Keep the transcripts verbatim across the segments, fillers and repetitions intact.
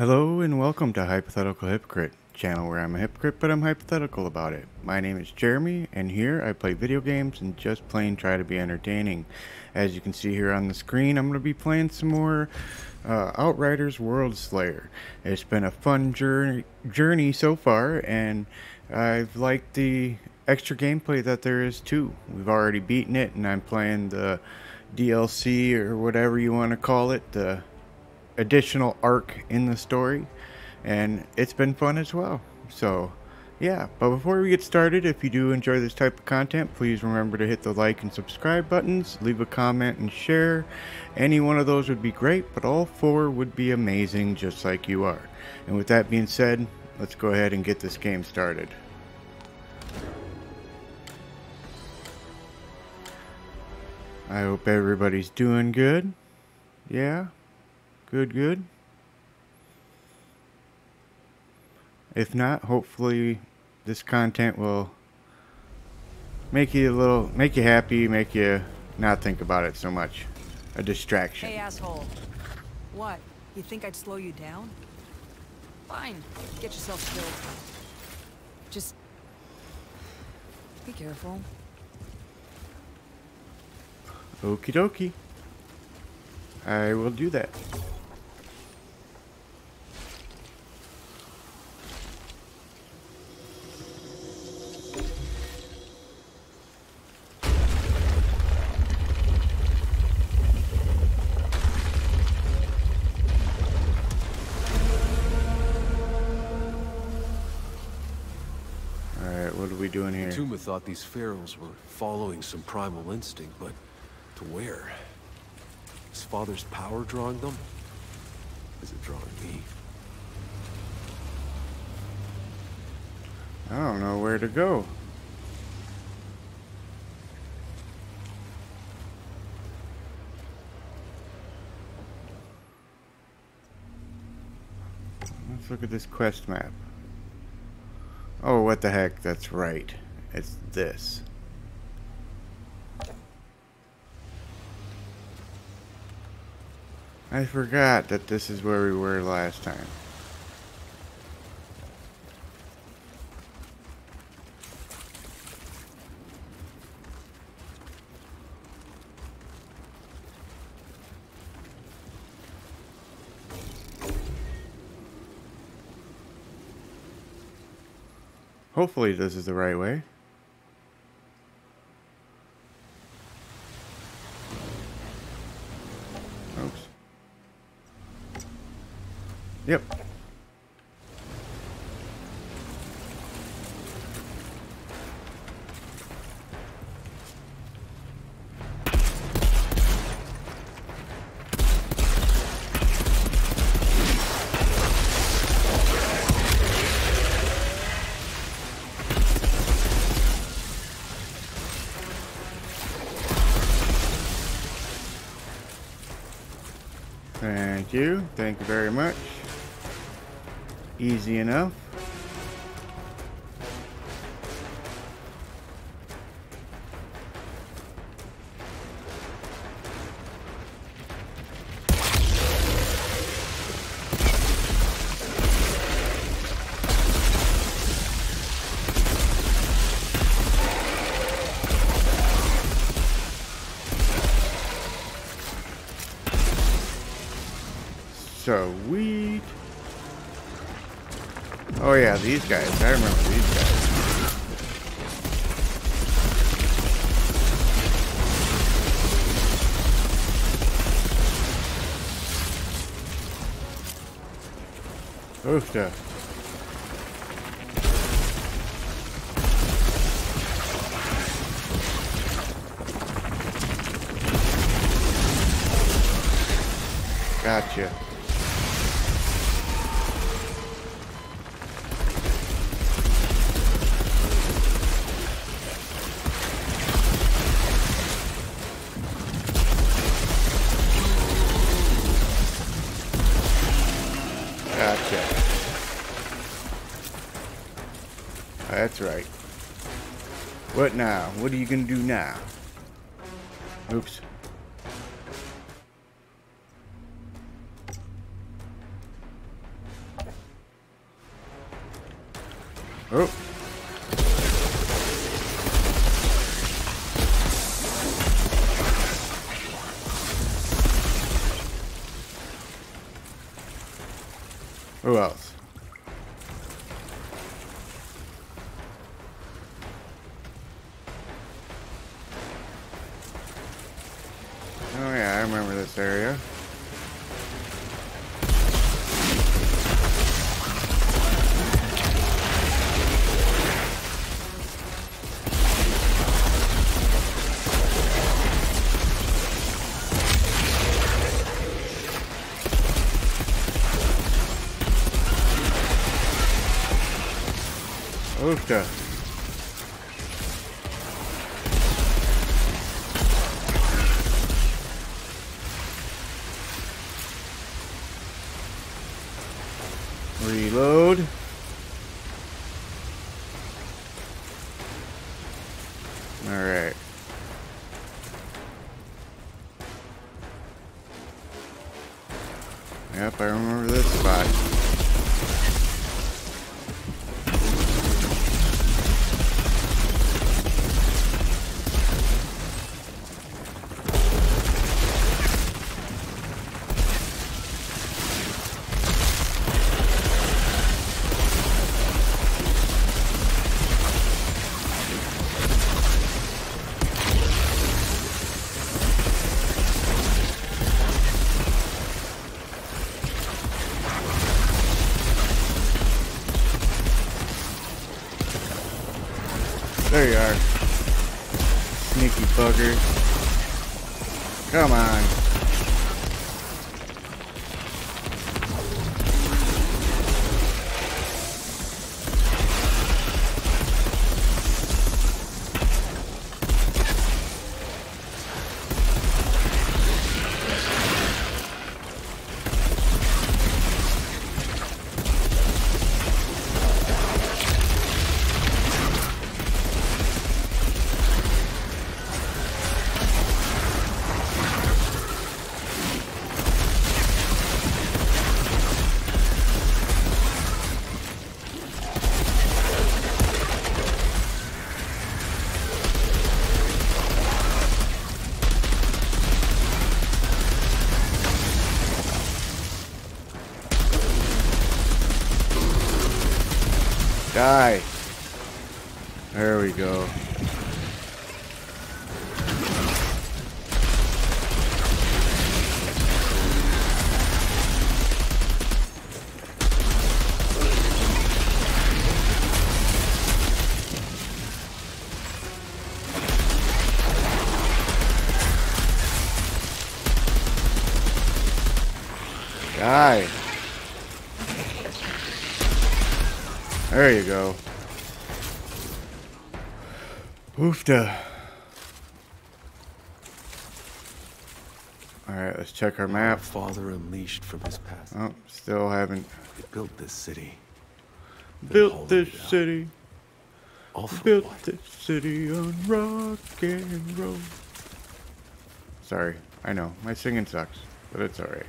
Hello and welcome to Hypothetical Hypocrite, channel where I'm a hypocrite but I'm hypothetical about it. My name is Jeremy and here I play video games and just plain try to be entertaining. As you can see here on the screen, I'm going to be playing some more uh, Outriders World Slayer. It's been a fun journey, journey so far, and I've liked the extra gameplay that there is too. We've already beaten it and I'm playing the D L C or whatever you want to call it, the additional arc in the story, and it's been fun as well. So yeah, but before we get started, if you do enjoy this type of content, please remember to hit the like and subscribe buttons, leave a comment and share. Any one of those would be great, but all four would be amazing, just like you are. And with that being said, let's go ahead and get this game started. I hope everybody's doing good. Yeah, good, good. If not, hopefully this content will make you a little, make you happy, make you not think about it so much. A distraction. Hey, asshole. What? You think I'd slow you down? Fine. Get yourself killed. Just be careful. Okie dokie. I will do that. Alright, what are we doing here? Tuma thought these pharaohs were following some primal instinct, but to where? Is father's power drawing them? Is it drawing me? I don't know where to go. Let's look at this quest map. Oh, what the heck, that's right. It's this. I forgot that this is where we were last time. Hopefully this is the right way. Oops. Yep. Thank you. Thank you very much. Easy enough. Sweet. Oh yeah, these guys. I remember these guys. Oofta. Gotcha. Gotcha. That's right. What now? What are you gonna do now? Oops. Oh. Who else? Oh yeah, I remember this area. Oofta. Reload. All right. Yep, I remember this spot. There you are. Sneaky bugger. Come on. Die. There we go. Die. There you go. Oofta. Alright, let's check our map. Father unleashed from his past. Oh, still haven't They built this city. built this city. All for Built what? this city on rock and roll. Sorry, I know, my singing sucks, but it's alright.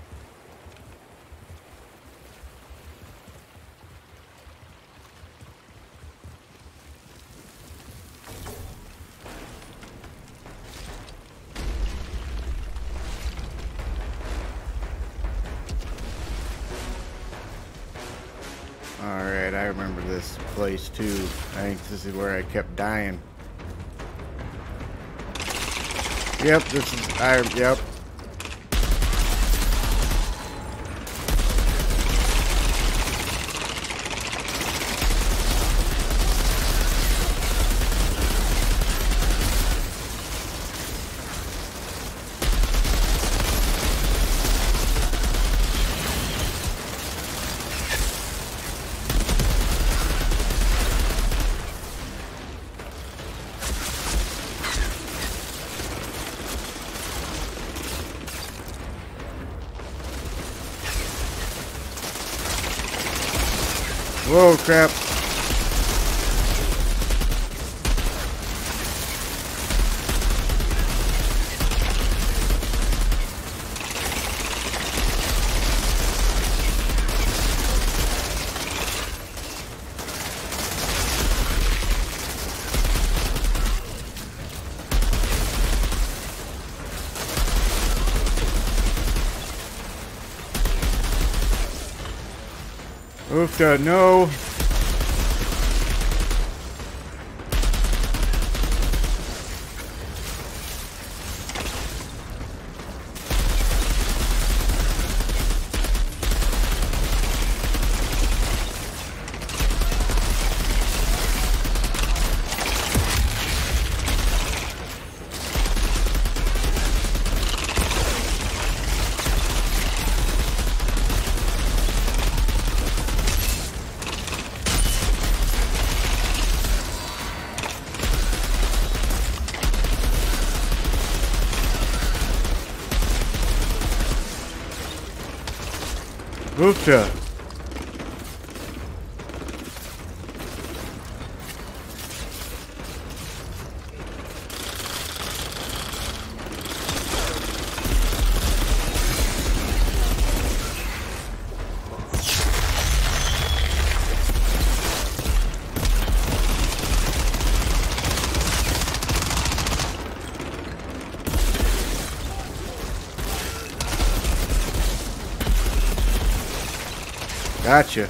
Alright, I remember this place too. I think this is where I kept dying. Yep, this is, I, yep. Whoa, crap. Oofta, no! Oofta! Gotcha.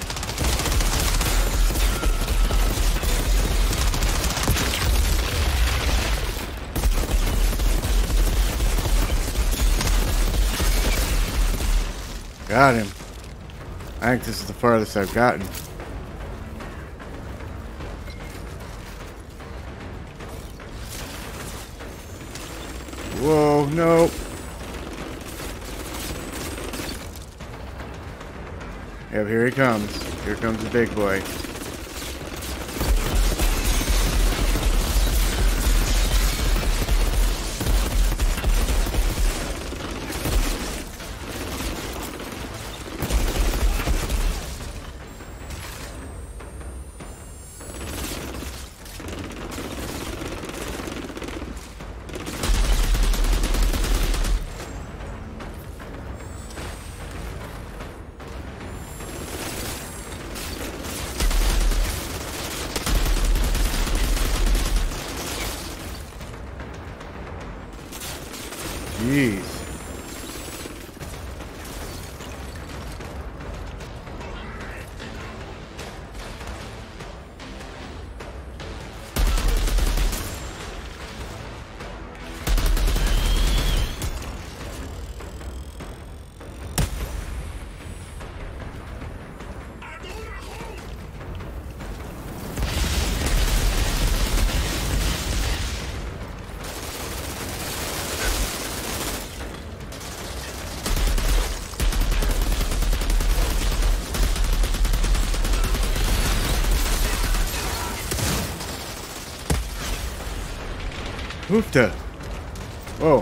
Got him. I think this is the farthest I've gotten. Whoa, no. Yep, here he comes. Here comes the big boy. Jeez. Oofta. Whoa.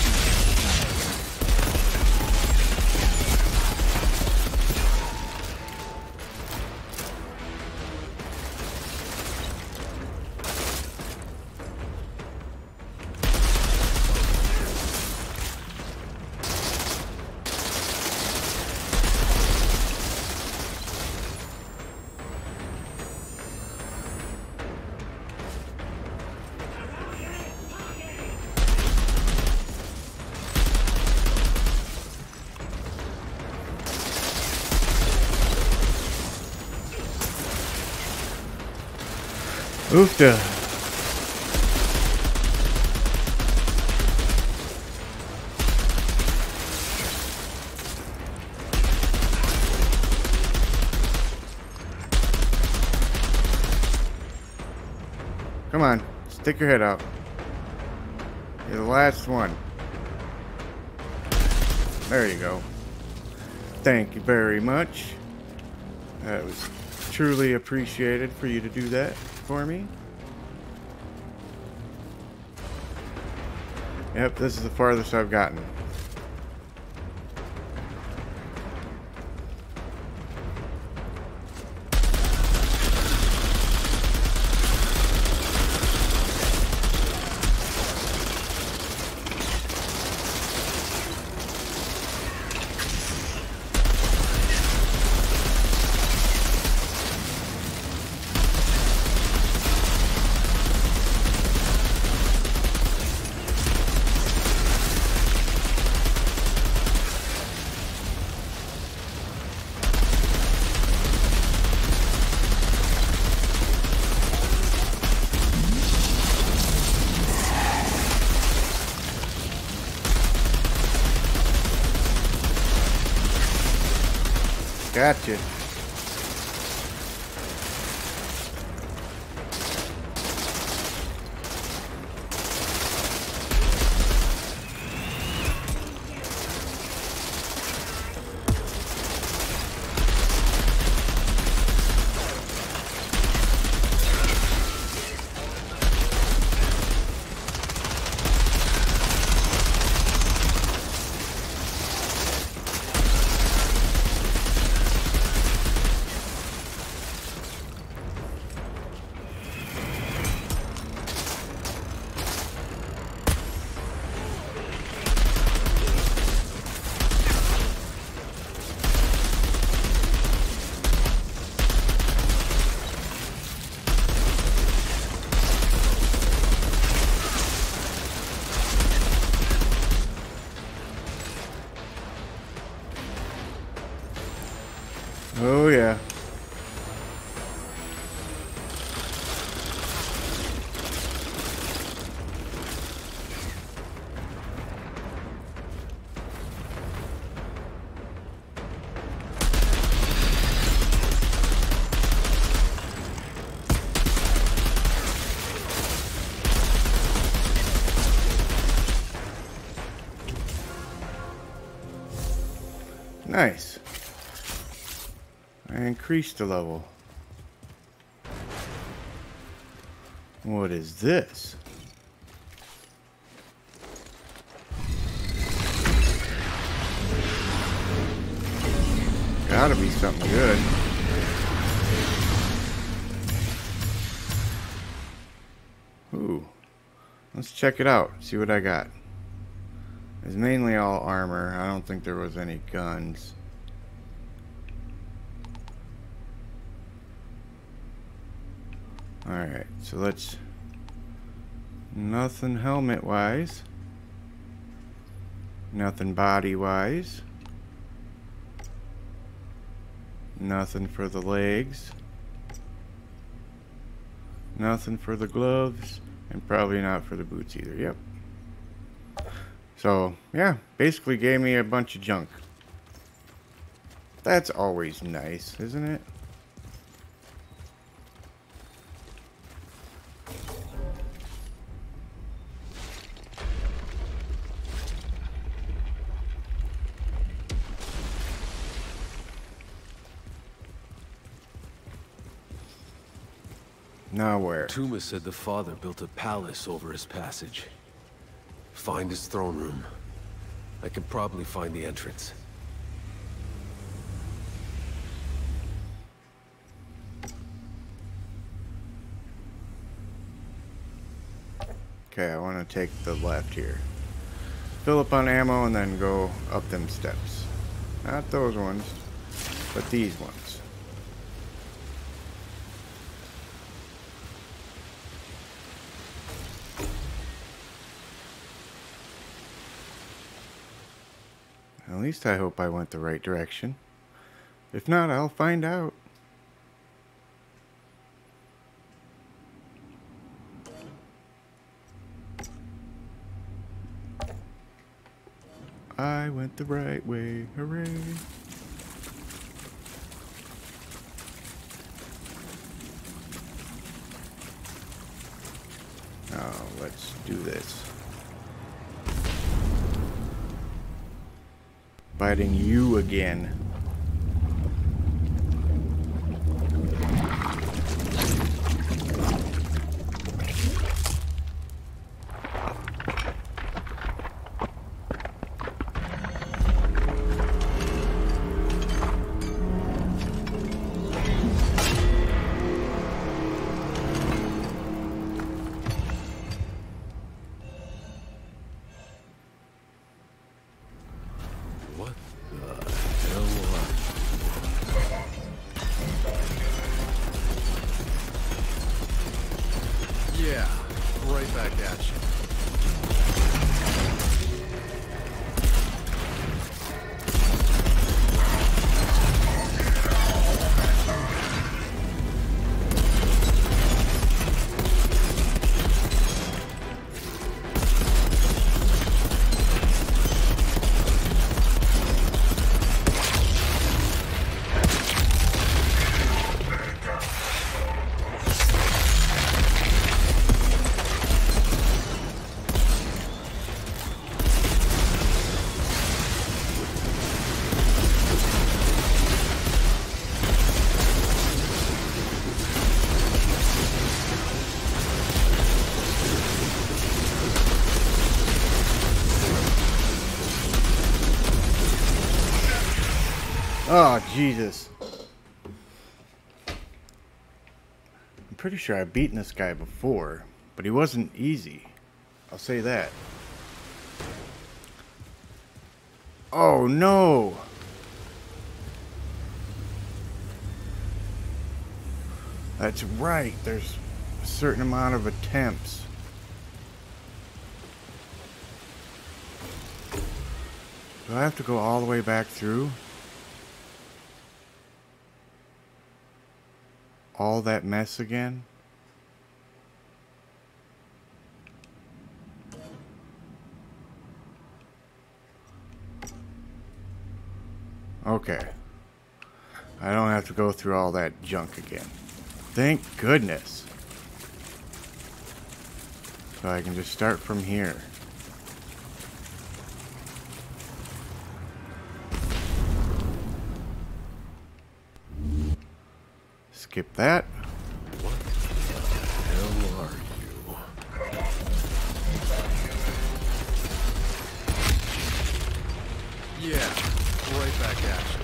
Oofta. Come on, stick your head out. You're the last one. There you go. Thank you very much. That was truly appreciated for you to do that for me. Yep, this is the farthest I've gotten. Gotcha. Oh yeah. Nice. I increased the level. What is this? Gotta be something good. Ooh. Let's check it out. See what I got. It's mainly all armor. I don't think there was any guns. Alright, so let's... Nothing helmet-wise. Nothing body-wise. Nothing for the legs. Nothing for the gloves. And probably not for the boots either. Yep. So, yeah, basically gave me a bunch of junk. That's always nice, isn't it? Now where? Tuma said the father built a palace over his passage. Find his throne room. I can probably find the entrance. Okay, I want to take the left here. Fill up on ammo and then go up them steps. Not those ones, but these ones. At least I hope I went the right direction. If not, I'll find out. I went the right way, hooray. Now, let's do this. Fighting you again. Yeah, right back at you. Oh, Jesus. I'm pretty sure I've beaten this guy before, but he wasn't easy. I'll say that. Oh, no. That's right. There's a certain amount of attempts. Do I have to go all the way back through? All that mess again? Okay. I don't have to go through all that junk again. Thank goodness. So I can just start from here. Skip that. What the hell are you? Yeah, right back at you.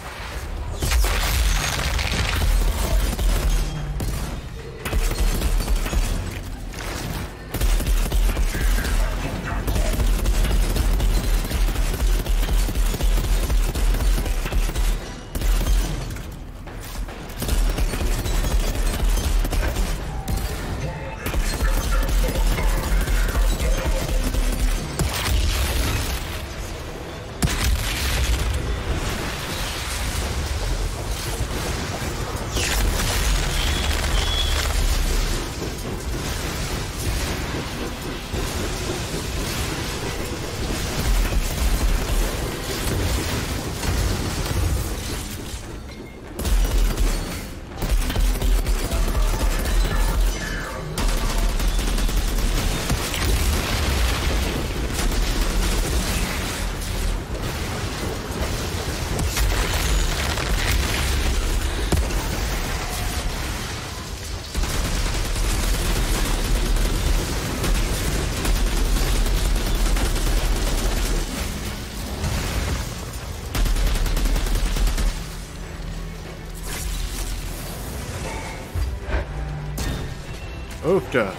Oofta.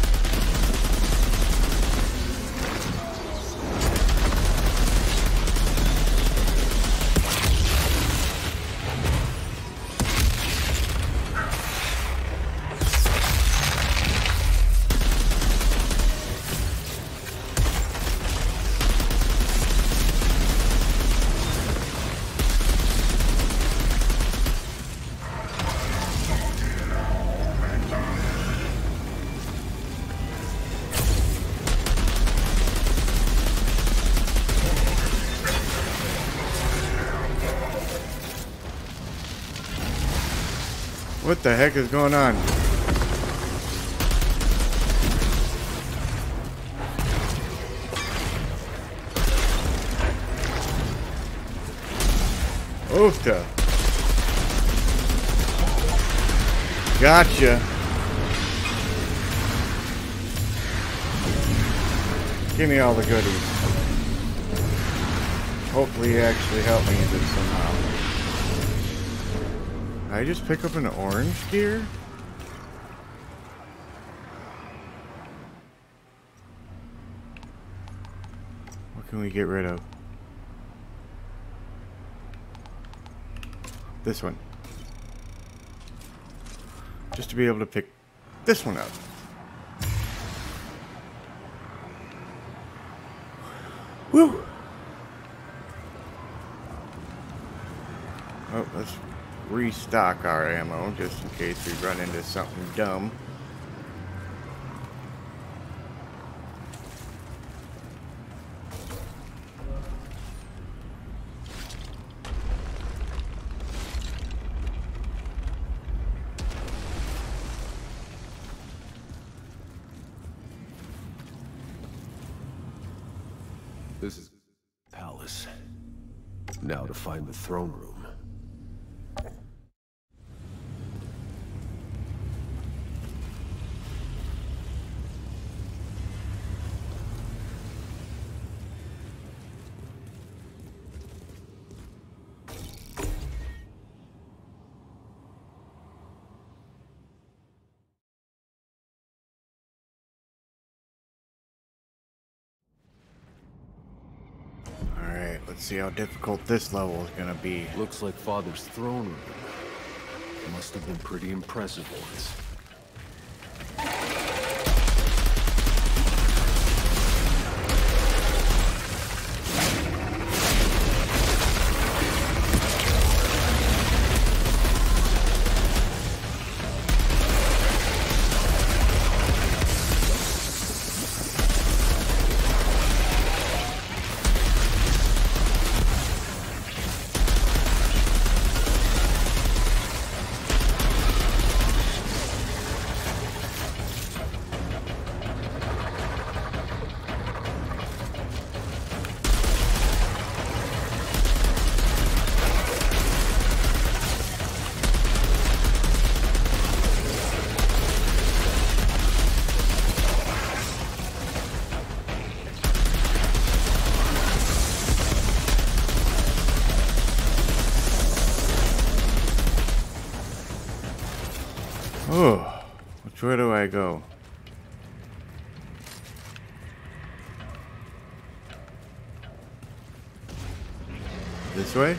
What the heck is going on? Oofta. Gotcha. Give me all the goodies. Hopefully you actually help me with it somehow. Did I just pick up an orange gear? What can we get rid of? This one. Just to be able to pick this one up. Woo! Oh, let's restock our ammo just in case we run into something dumb. This is the palace. Now to find the throne room. Let's see how difficult this level is gonna be. Looks like Father's throne room. Must have been pretty impressive once. Oh, which way do I go? This way?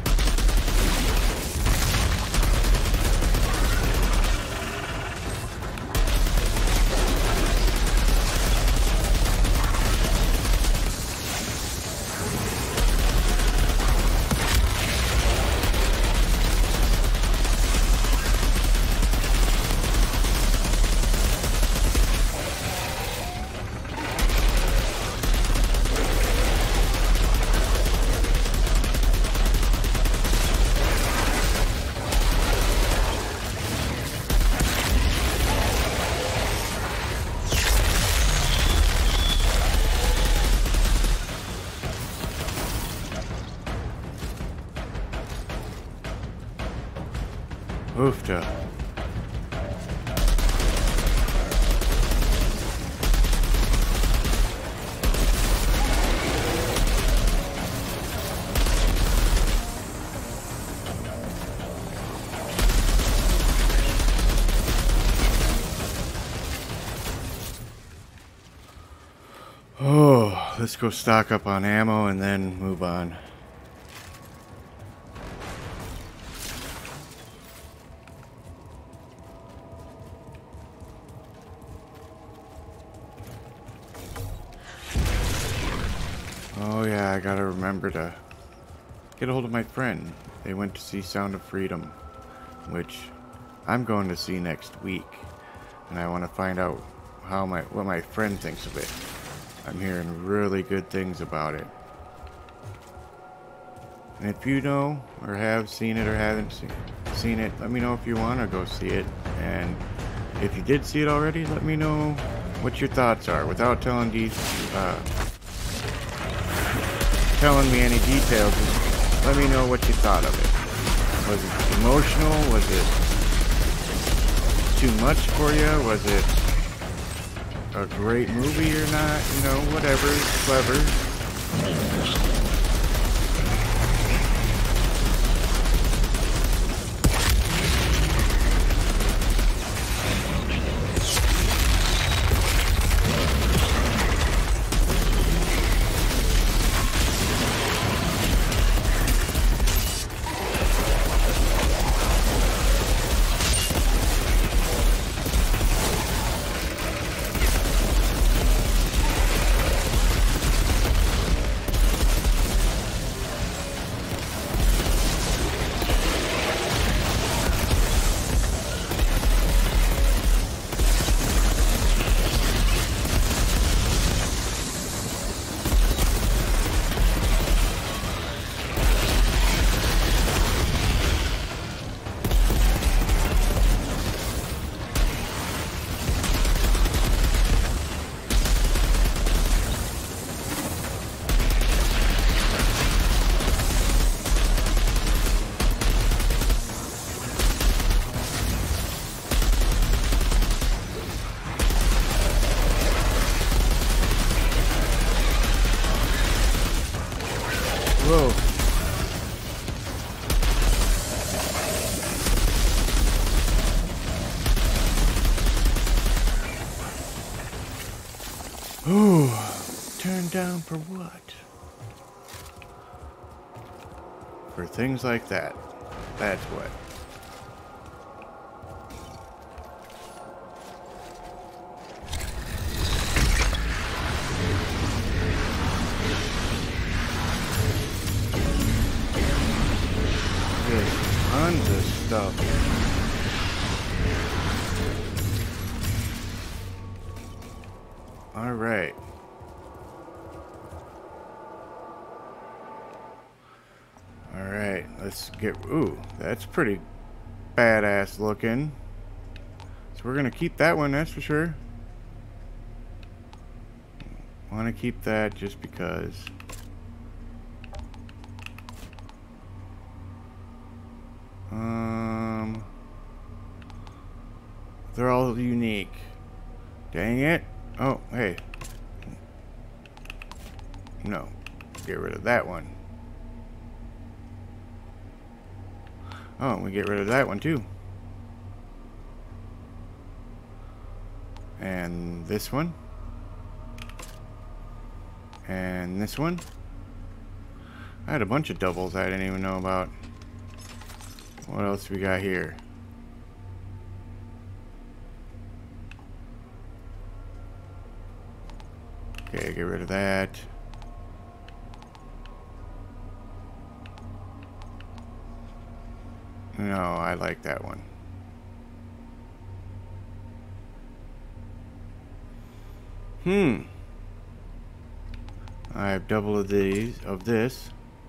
Oofta. Oh, let's go stock up on ammo and then move on. Oh yeah, I gotta remember to get a hold of my friend. They went to see Sound of Freedom, which I'm going to see next week, and I want to find out how my what my friend thinks of it. I'm hearing really good things about it. And if you know or have seen it or haven't see, seen it, let me know if you want to go see it. And if you did see it already, let me know what your thoughts are without telling these. Uh, telling me any details. Just let me know what you thought of it. Was it emotional? Was it too much for you? Was it a great movie or not? You know, whatever. Clever. Whoa. Ooh, turned down for what? for things like that. That's what. There's tons of stuff. All right. All right, let's get, ooh, that's pretty badass looking. So we're gonna keep that one, that's for sure. Want to keep that just because. Um, they're all unique. Dang it. Oh, hey. No, get rid of that one. Oh, we get rid of that one too. And this one. And this one. I had a bunch of doubles I didn't even know about. What else we got here? Okay, get rid of that. No, I like that one. Hmm. I have double of these, of this.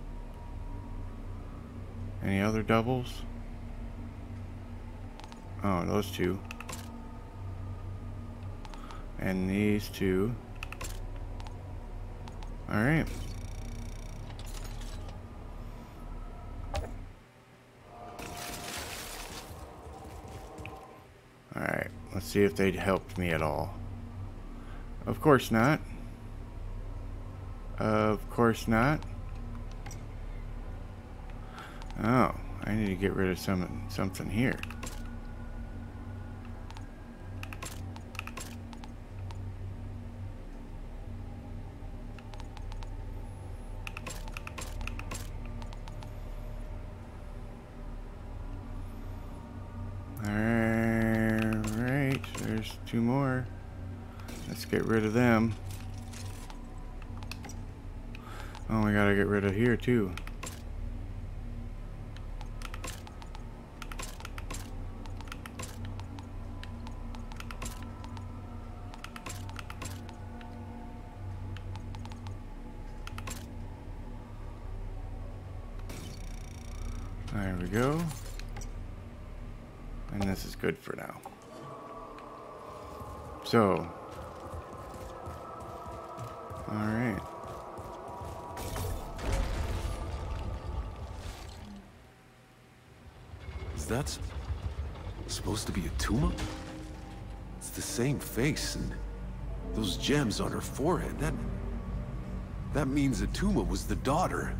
Any other doubles? Oh, those two. And these two. Alright. Alright, let's see if they'd helped me at all. Of course not. Of course not. Oh, I need to get rid of some something here. Alright, there's two more. Let's get rid of them. Oh, we gotta get rid of here too. There we go. And this is good for now. So, all right. Is that supposed to be a Tuma? It's the same face and those gems on her forehead. That that means Atuma was the daughter.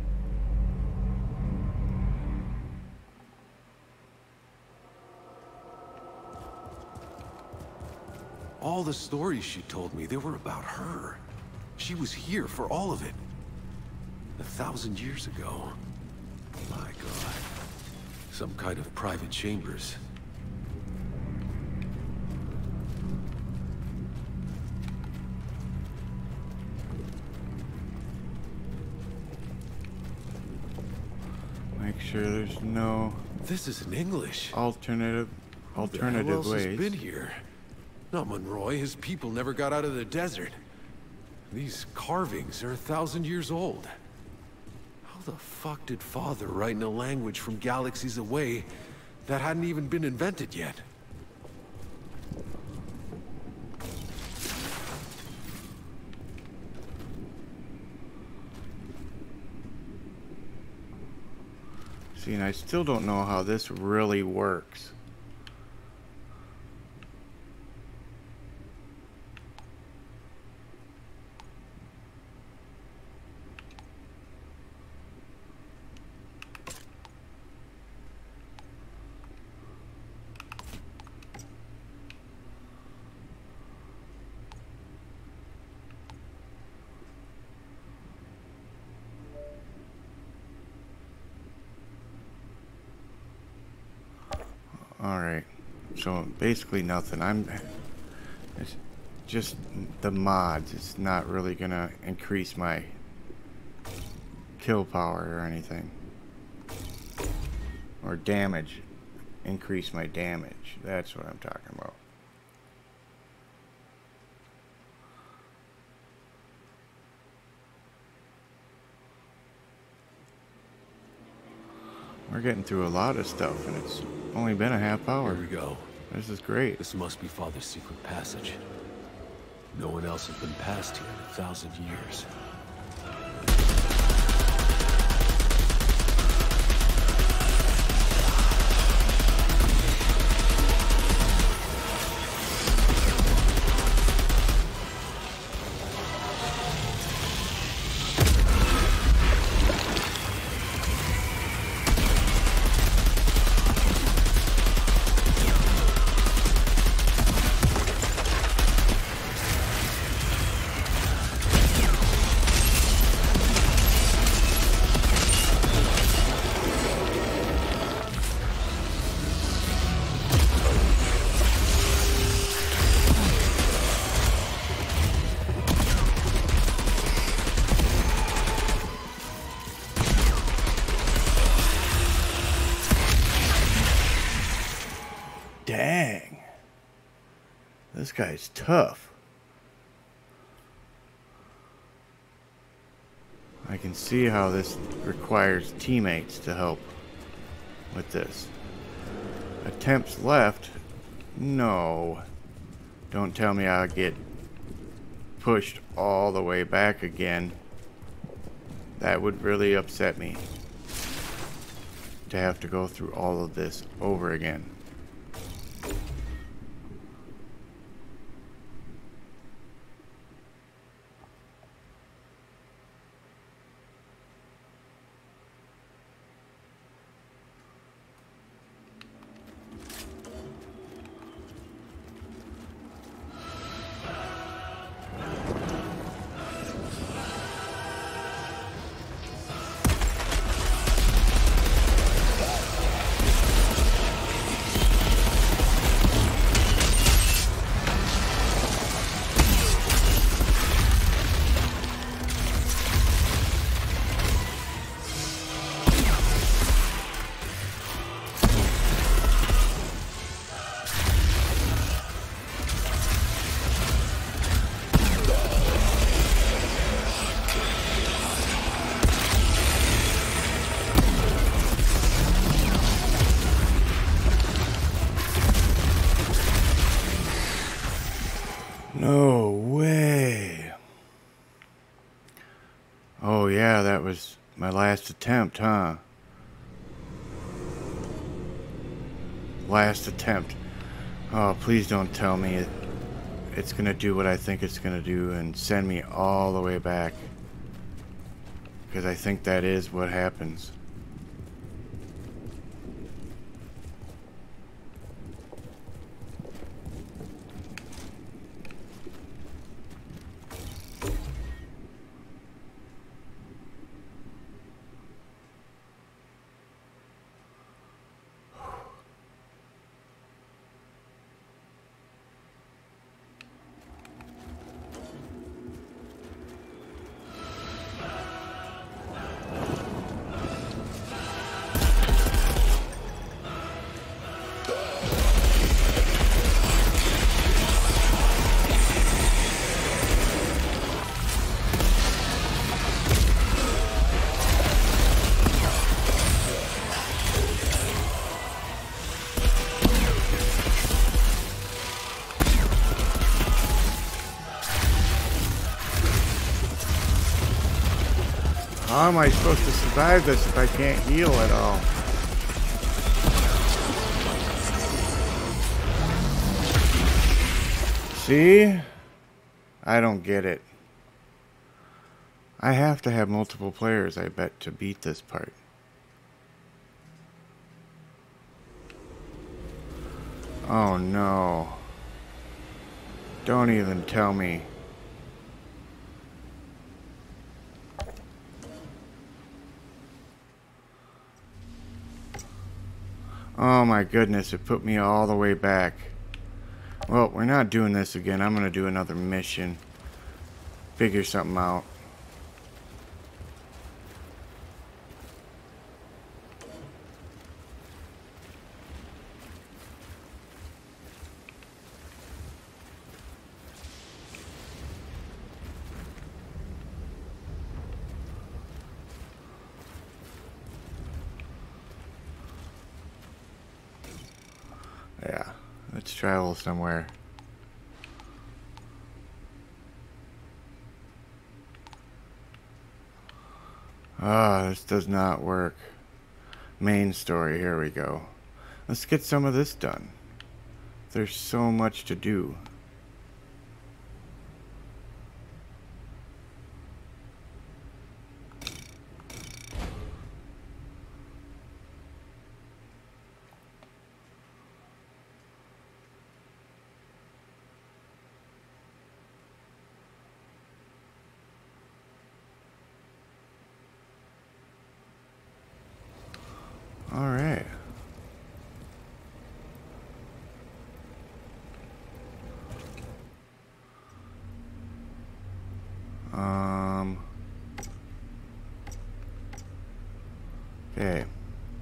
All the stories she told me, they were about her. She was here for all of it. A thousand years ago. My God. Some kind of private chambers. Make sure there's no This is in English. alternative alternative Who else ways. has been here? Not Monroy. His people never got out of the desert. These carvings are a thousand years old. How the fuck did Father write in a language from galaxies away that hadn't even been invented yet? See, and I still don't know how this really works. Alright. So basically nothing. I'm... It's just the mods. It's not really gonna increase my kill power or anything. Or damage. Increase my damage. That's what I'm talking about. We're getting through a lot of stuff, and it's only been a half hour. Here we go. This is great. This must be Father's secret passage. No one else has been past here in a thousand years. Dang. This guy's tough. I can see how this requires teammates to help with this. Attempts left? No. Don't tell me I'll get pushed all the way back again. That would really upset me. To have to go through all of this over again. No way. Oh yeah, that was my last attempt, huh? Last attempt. Oh, please don't tell me it, it's gonna do what I think it's gonna do and send me all the way back. Because I think that is what happens. How am I supposed to survive this if I can't heal at all? See? I don't get it. I have to have multiple players, I bet, to beat this part. Oh no. Don't even tell me. Oh my goodness, it put me all the way back. Well, we're not doing this again. I'm gonna do another mission. Figure something out. Yeah, let's travel somewhere. Ah, this does not work. Main story, here we go. Let's get some of this done. There's so much to do. All right. Um. Okay.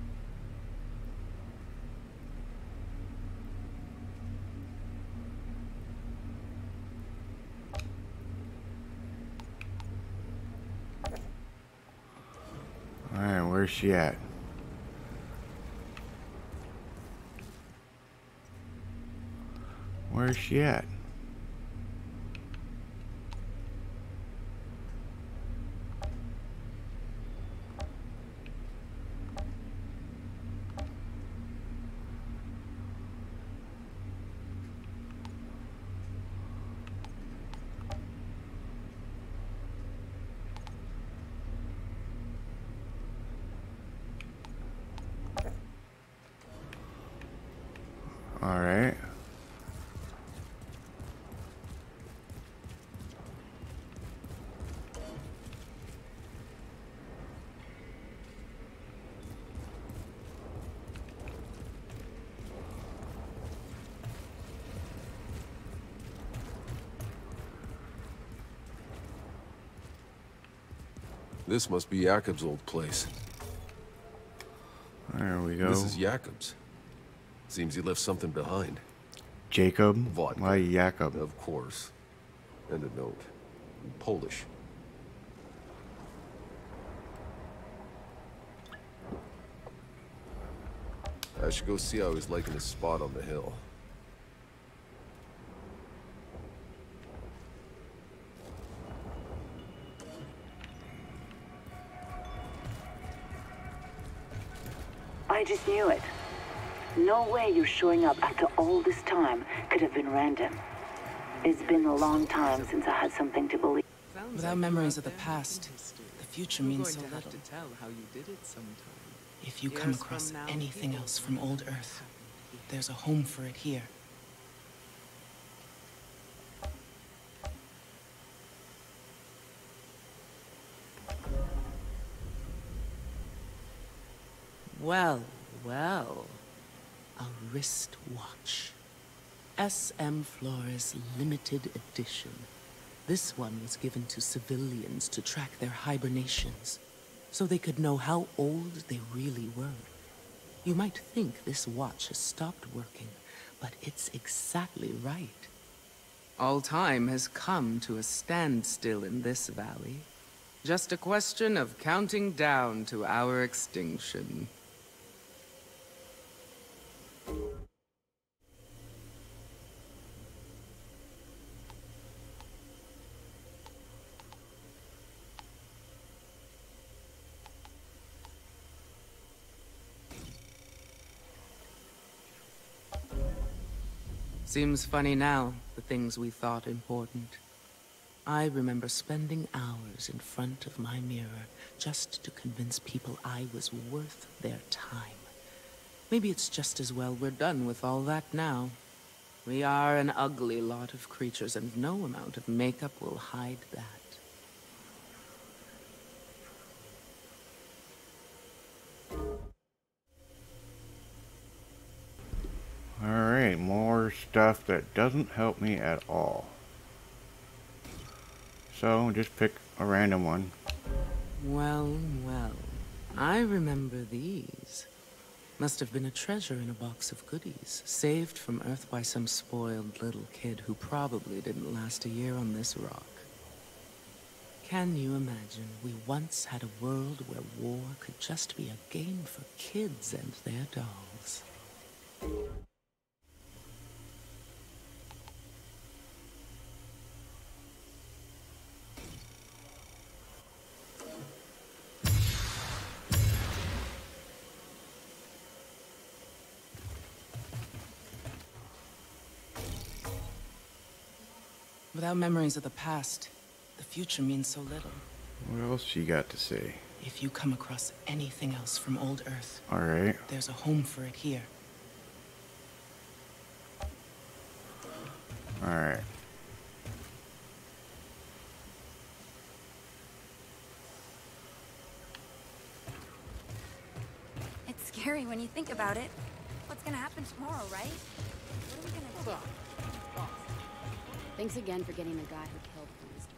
All right, where's she at? Where's she at? All right. This must be Jakob's old place. There we go. This is Jakob's. Seems he left something behind. Jacob? Vodka. Why Jakob? Of course. And a note. In Polish. I should go see how he's liking his spot on the hill. I just knew it. No way you're showing up after all this time could have been random. It's been a long time since I had something to believe. Without memories of the past, the future means so little. If you come across anything else from old Earth, there's a home for it here. Well, well. A wristwatch. S M Flores limited edition. This one was given to civilians to track their hibernations, so they could know how old they really were. You might think this watch has stopped working, but it's exactly right. All time has come to a standstill in this valley. Just a question of counting down to our extinction. Seems funny now, the things we thought important. I remember spending hours in front of my mirror just to convince people I was worth their time. Maybe it's just as well we're done with all that now. We are an ugly lot of creatures, and no amount of makeup will hide that. stuff that doesn't help me at all. So just pick a random one. Well, well. I remember these. Must have been a treasure in a box of goodies, saved from Earth by some spoiled little kid who probably didn't last a year on this rock. Can you imagine we once had a world where war could just be a game for kids and their dolls? Without memories of the past, the future means so little. What else she got to say? If you come across anything else from old Earth, Alright. there's a home for it here. Alright. It's scary when you think about it. What's gonna happen tomorrow, right? What are we gonna do? Thanks again for getting the guy who killed Mister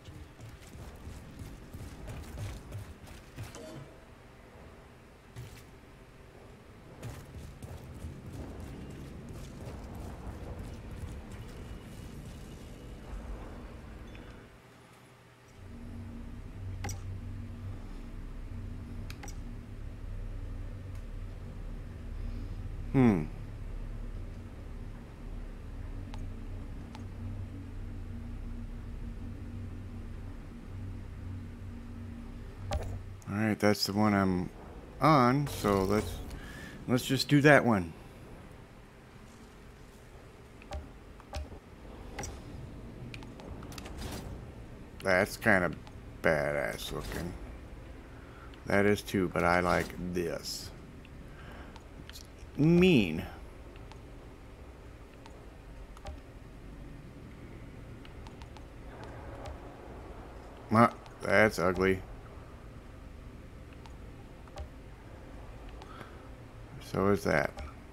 Hmm. Alright, that's the one I'm on, so let's let's just do that one. That's kind of badass looking. That is too, but I like this. It's mean. Ma, that's ugly. So is that.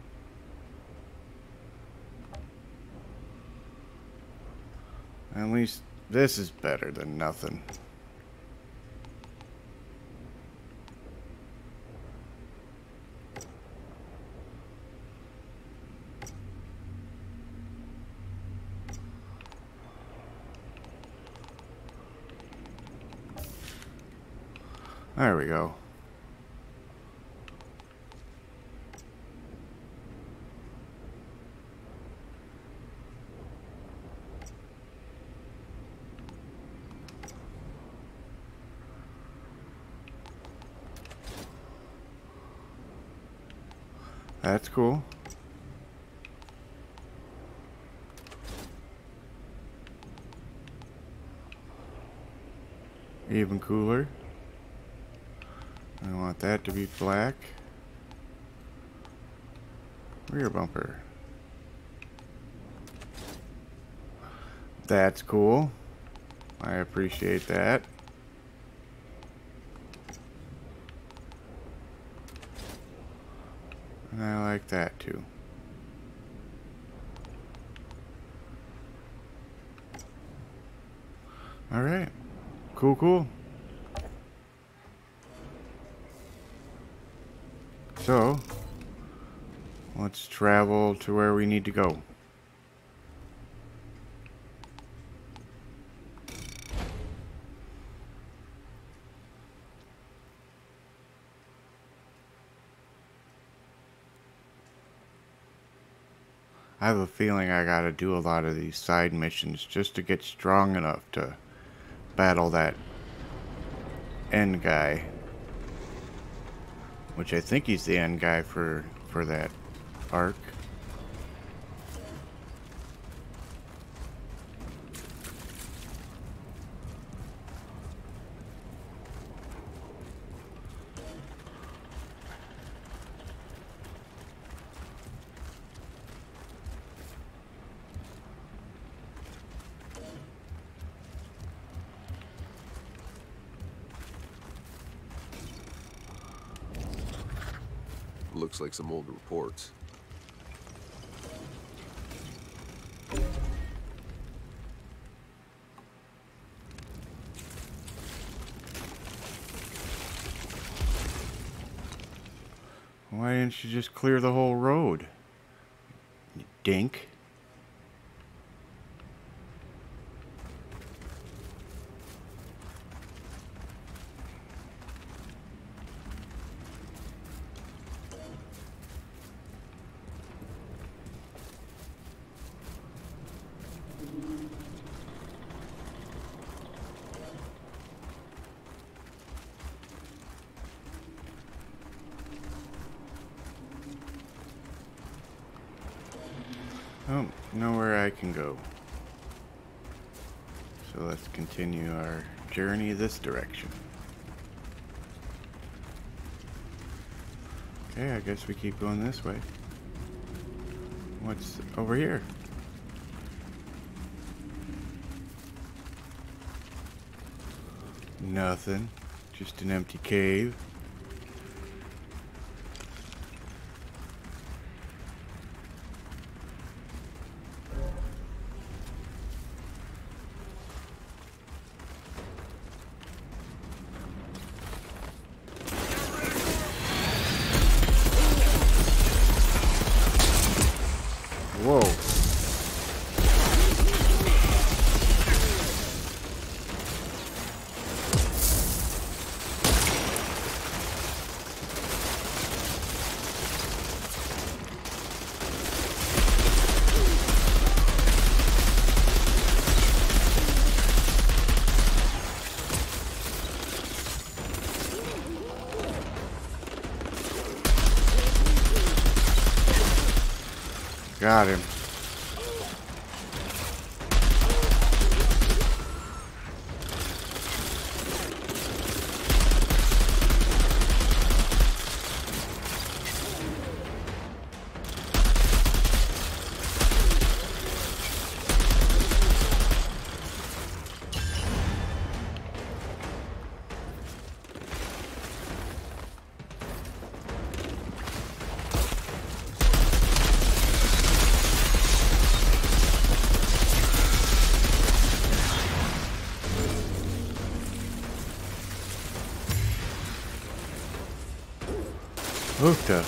At least this is better than nothing. There we go. That's cool. Even cooler. I want that to be black. Rear bumper. That's cool. I appreciate that. And I like that too. Alright. Cool, cool. So, let's travel to where we need to go. I have a feeling I gotta do a lot of these side missions just to get strong enough to battle that end guy. Which I think he's the end guy for, for that arc. Looks like some old reports. Why didn't you just clear the whole road? You dink. Oh, nowhere I can go. So let's continue our journey this direction. Okay, I guess we keep going this way. What's over here? Nothing. Just an empty cave. Whoa. Got him. Hookta.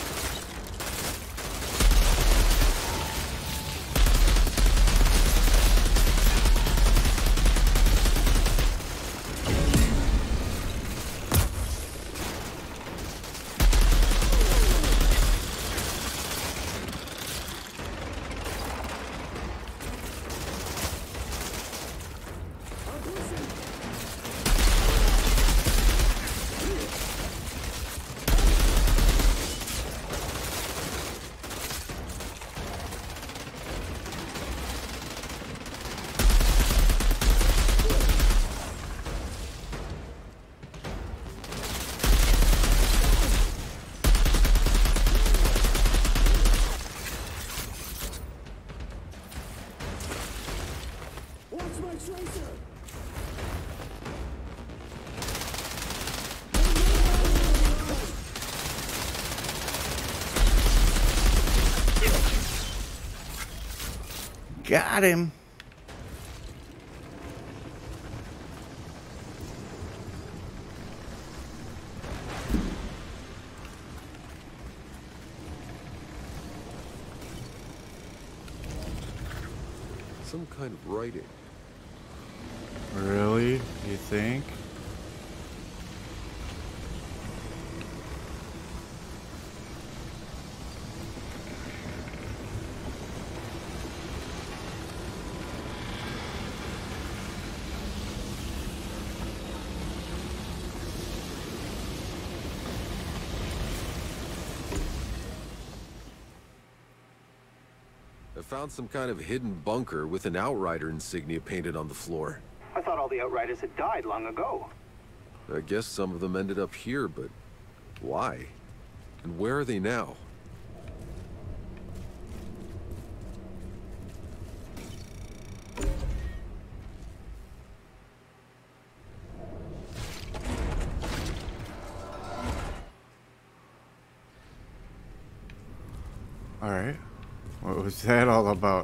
Got him. Some kind of writing. Really? You think? I found some kind of hidden bunker with an Outrider insignia painted on the floor. I thought all the Outriders had died long ago. I guess some of them ended up here, but why? And where are they now? All right. What was that all about?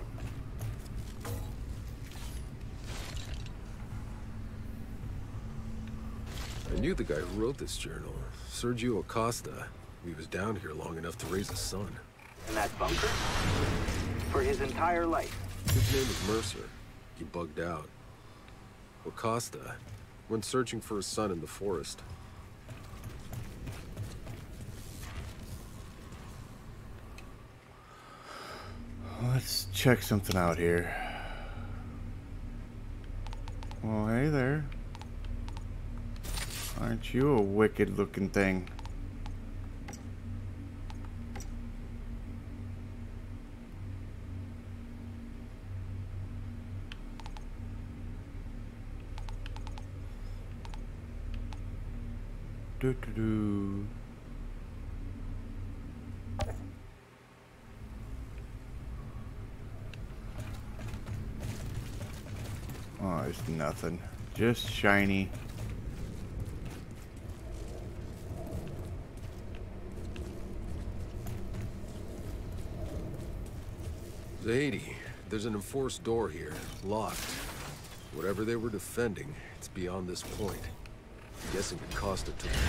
I knew the guy who wrote this journal, Sergio Acosta. He was down here long enough to raise a son. In that bunker? For his entire life. His name was Mercer. He bugged out. Well, Costa went searching for his son in the forest. Let's check something out here. Well, hey there. Aren't you a wicked looking thing? Do do do. Oh, it's nothing. Just shiny. Zadie, there's an enforced door here, locked. Whatever they were defending, it's beyond this point. I'm guessing it cost it to them.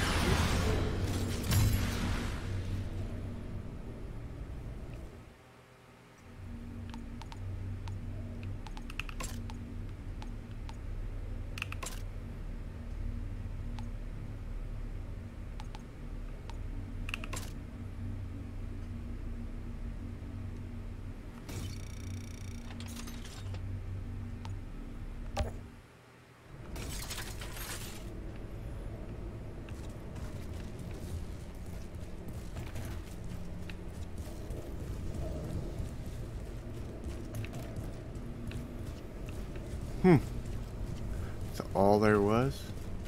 Hmm. That's all there was?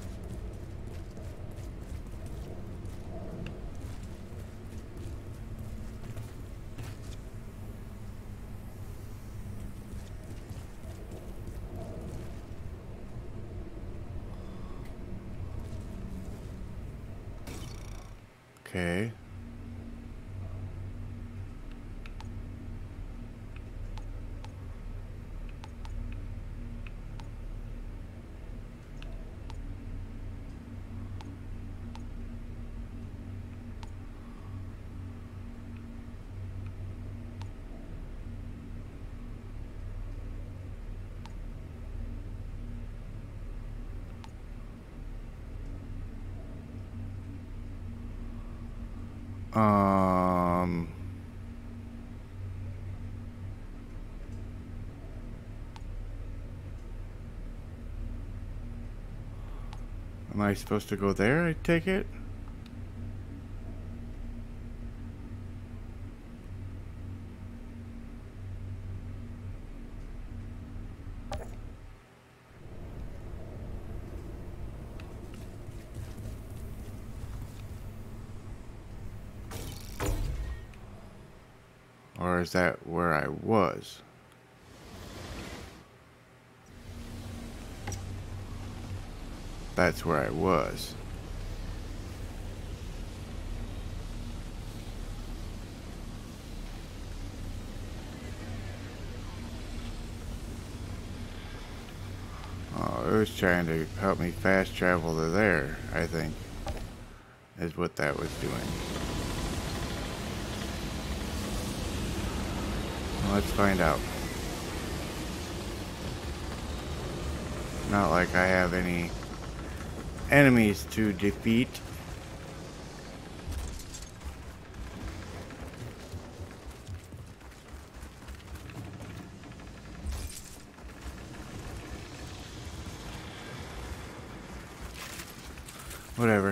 Okay. Um... Am I supposed to go there, I take it? Or is that where I was? That's where I was. Oh, it was trying to help me fast travel to there, I think, is what that was doing. Let's find out. Not like I have any enemies to defeat. Whatever.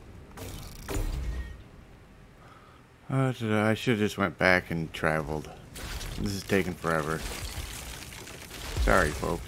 Uh, I should have just went back and traveled. This is taking forever. Sorry, folks.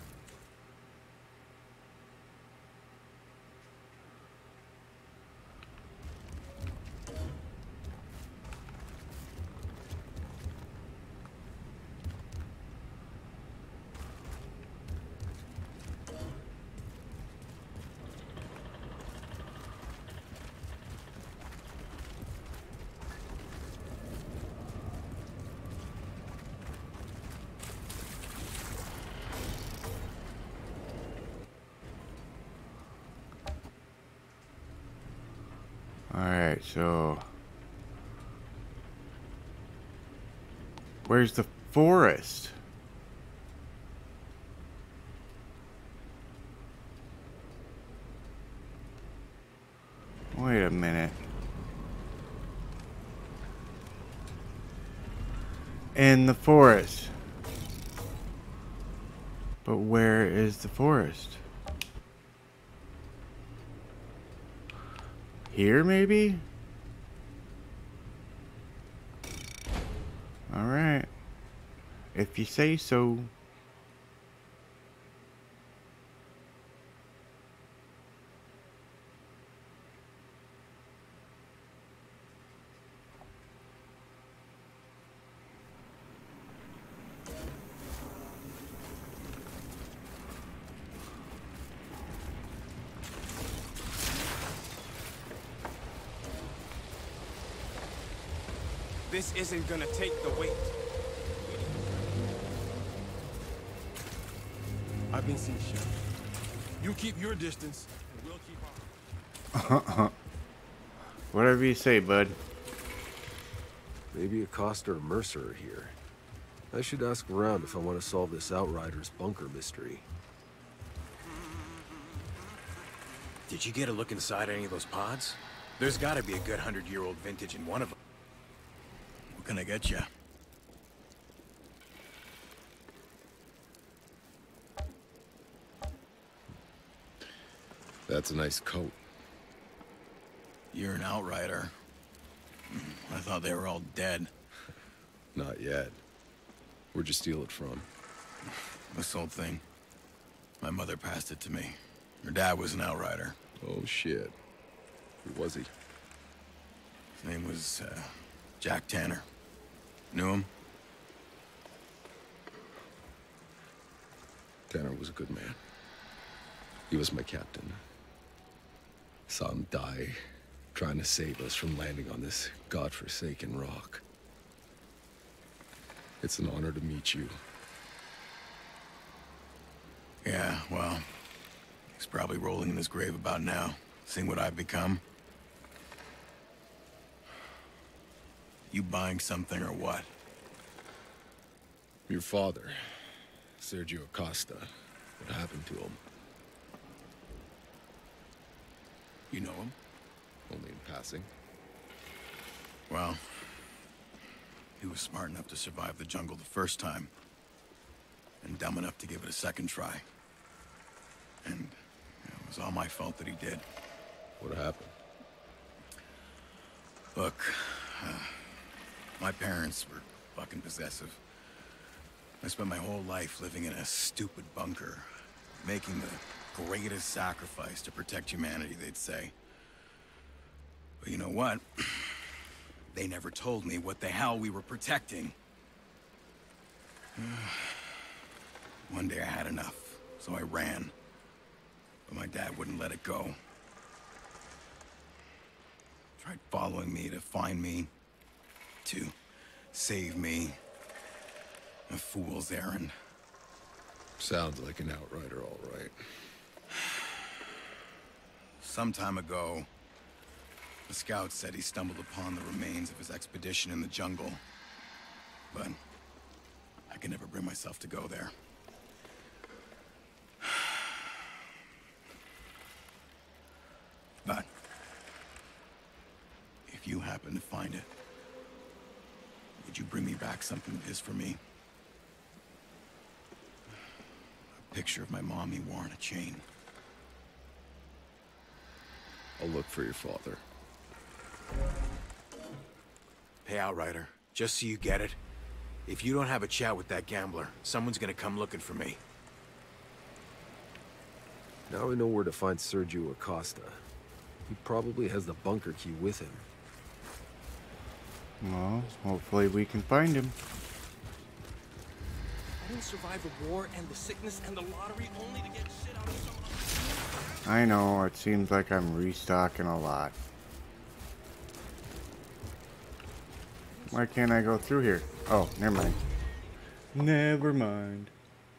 Alright, so where's the forest? Wait a minute. In the forest. But where is the forest? Here, maybe? Alright. If you say so. This isn't gonna take the weight. I've been seeing shit. You keep your distance, and we'll keep ours. Whatever you say, bud. Maybe Acosta or Mercer are here. I should ask around if I want to solve this Outriders bunker mystery. Did you get a look inside any of those pods? There's gotta be a good hundred-year-old vintage in one of them. What can I get you? That's a nice coat. You're an Outrider. I thought they were all dead. Not yet. Where'd you steal it from? This old thing. My mother passed it to me. Her dad was an Outrider. Oh, shit. Who was he? His name was, uh, Jack Tanner. Knew him? Tanner was a good man. He was my captain. Saw him die, trying to save us from landing on this godforsaken rock. It's an honor to meet you. Yeah, well, he's probably rolling in his grave about now, seeing what I've become. You buying something or what? Your father, Sergio Acosta. What happened to him? You know him? Only in passing. Well, he was smart enough to survive the jungle the first time. And dumb enough to give it a second try. And you know, it was all my fault that he did. What happened? Look, uh, my parents were fucking possessive. I spent my whole life living in a stupid bunker, making the greatest sacrifice to protect humanity, they'd say. But you know what? They never told me what the hell we were protecting. One day I had enough, so I ran. But my dad wouldn't let it go. Tried following me to find me, to save me. A fool's errand. Sounds like an Outrider, all right. Some time ago, the scout said he stumbled upon the remains of his expedition in the jungle. But I could never bring myself to go there. But if you happen to find it, would you bring me back something of his for me? A picture of my mom he wore on a chain. I'll look for your father. Hey, Outrider, just so you get it, If you don't have a chat with that gambler, someone's gonna come looking for me. Now I know where to find Sergio Acosta. He probably has the bunker key with him. Well, hopefully we can find him. I didn't survive the war and the sickness and the lottery only to get shit out of someone. I know, it seems like I'm restocking a lot. Why can't I go through here? Oh, never mind. Never mind.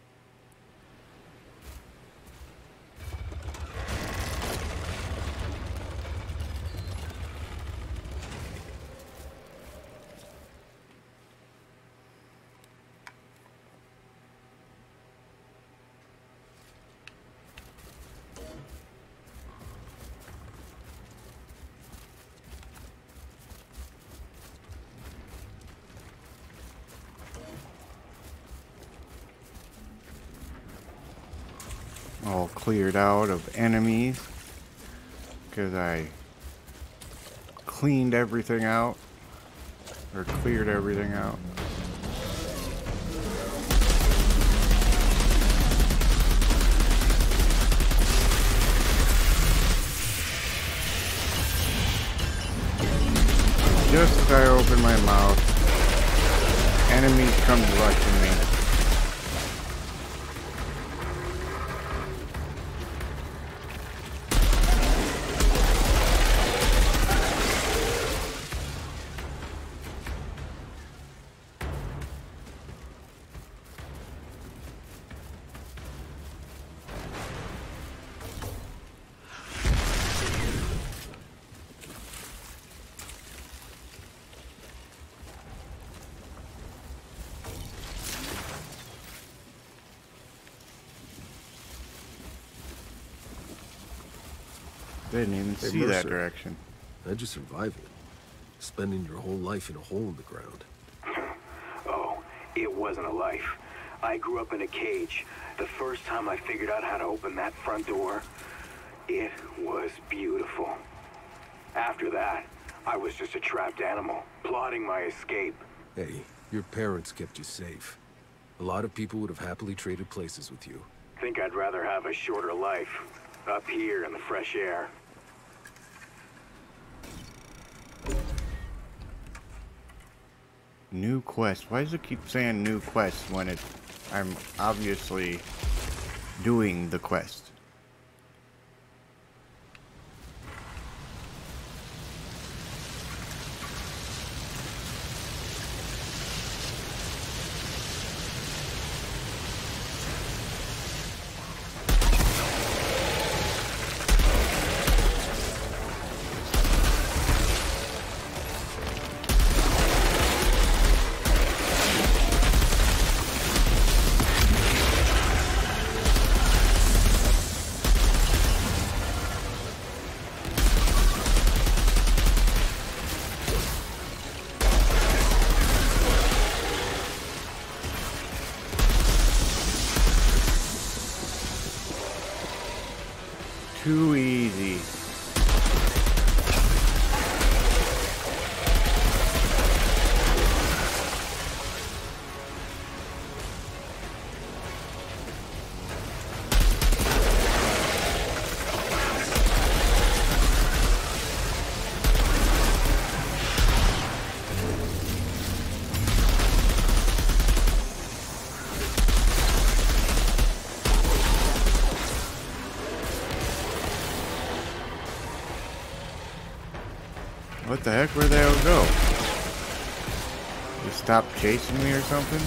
All cleared out of enemies because I cleaned everything out or cleared everything out. Just as I open my mouth, enemies come rushing me. Didn't even Hey, see that Mercer. direction. How'd you survive it? Spending your whole life in a hole in the ground. Oh, it wasn't a life. I grew up in a cage. The first time I figured out how to open that front door, it was beautiful. After that, I was just a trapped animal, plotting my escape. Hey, your parents kept you safe. A lot of people would have happily traded places with you. Think I'd rather have a shorter life, up here in the fresh air. New quest. Why does it keep saying new quest when it I'm obviously doing the quest? Too easy. What the heck? Where'd they all go? You stopped chasing me or something?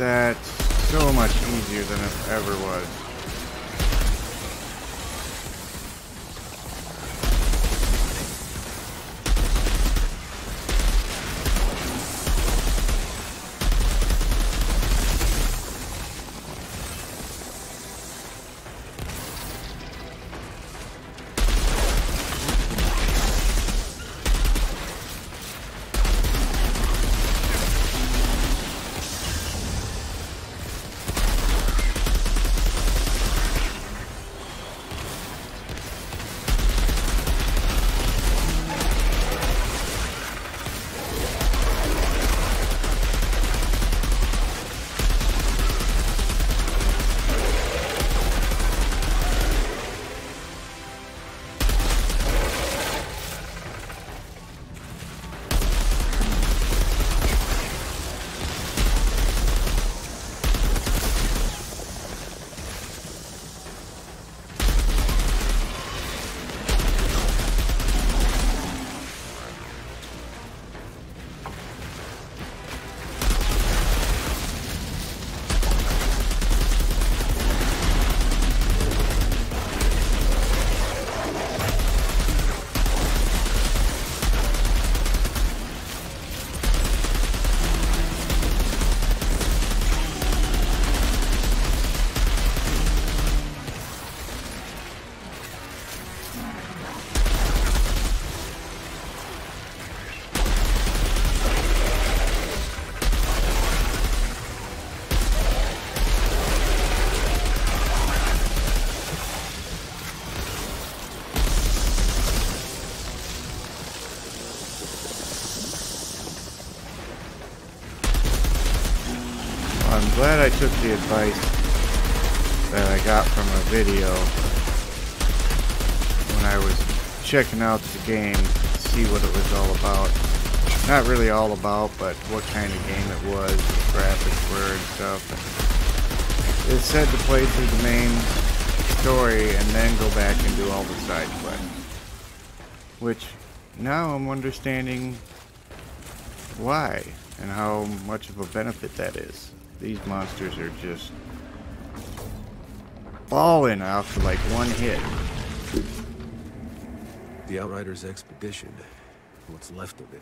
that so much easier than it ever was. I'm glad I took the advice that I got from a video when I was checking out the game to see what it was all about. Not really all about, but what kind of game it was, the graphics were and stuff. It said to play through the main story and then go back and do all the side quests. Which, now I'm understanding why and how much of a benefit that is. These monsters are just falling off like one hit. The Outriders' expedition. What's left of it.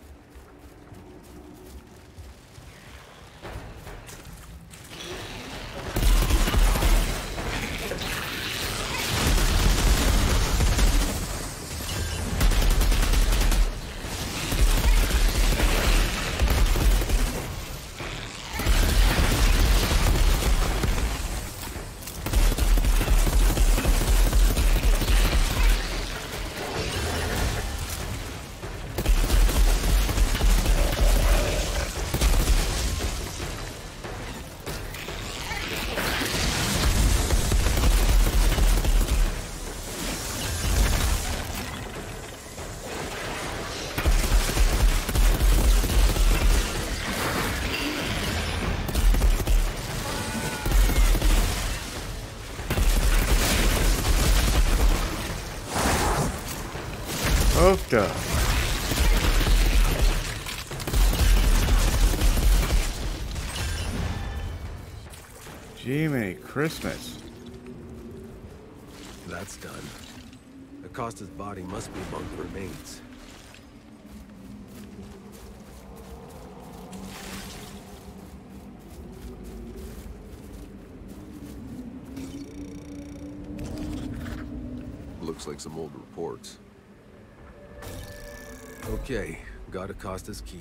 Hooked up. Jiminy Christmas. That's done. Acosta's body must be among the remains. Looks like some old reports. Okay, got Acosta's key.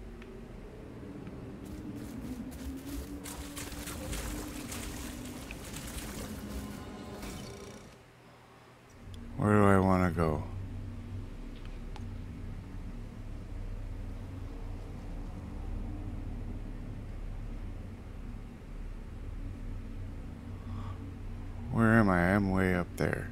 Where do I want to go? Where am I? I'm way up there.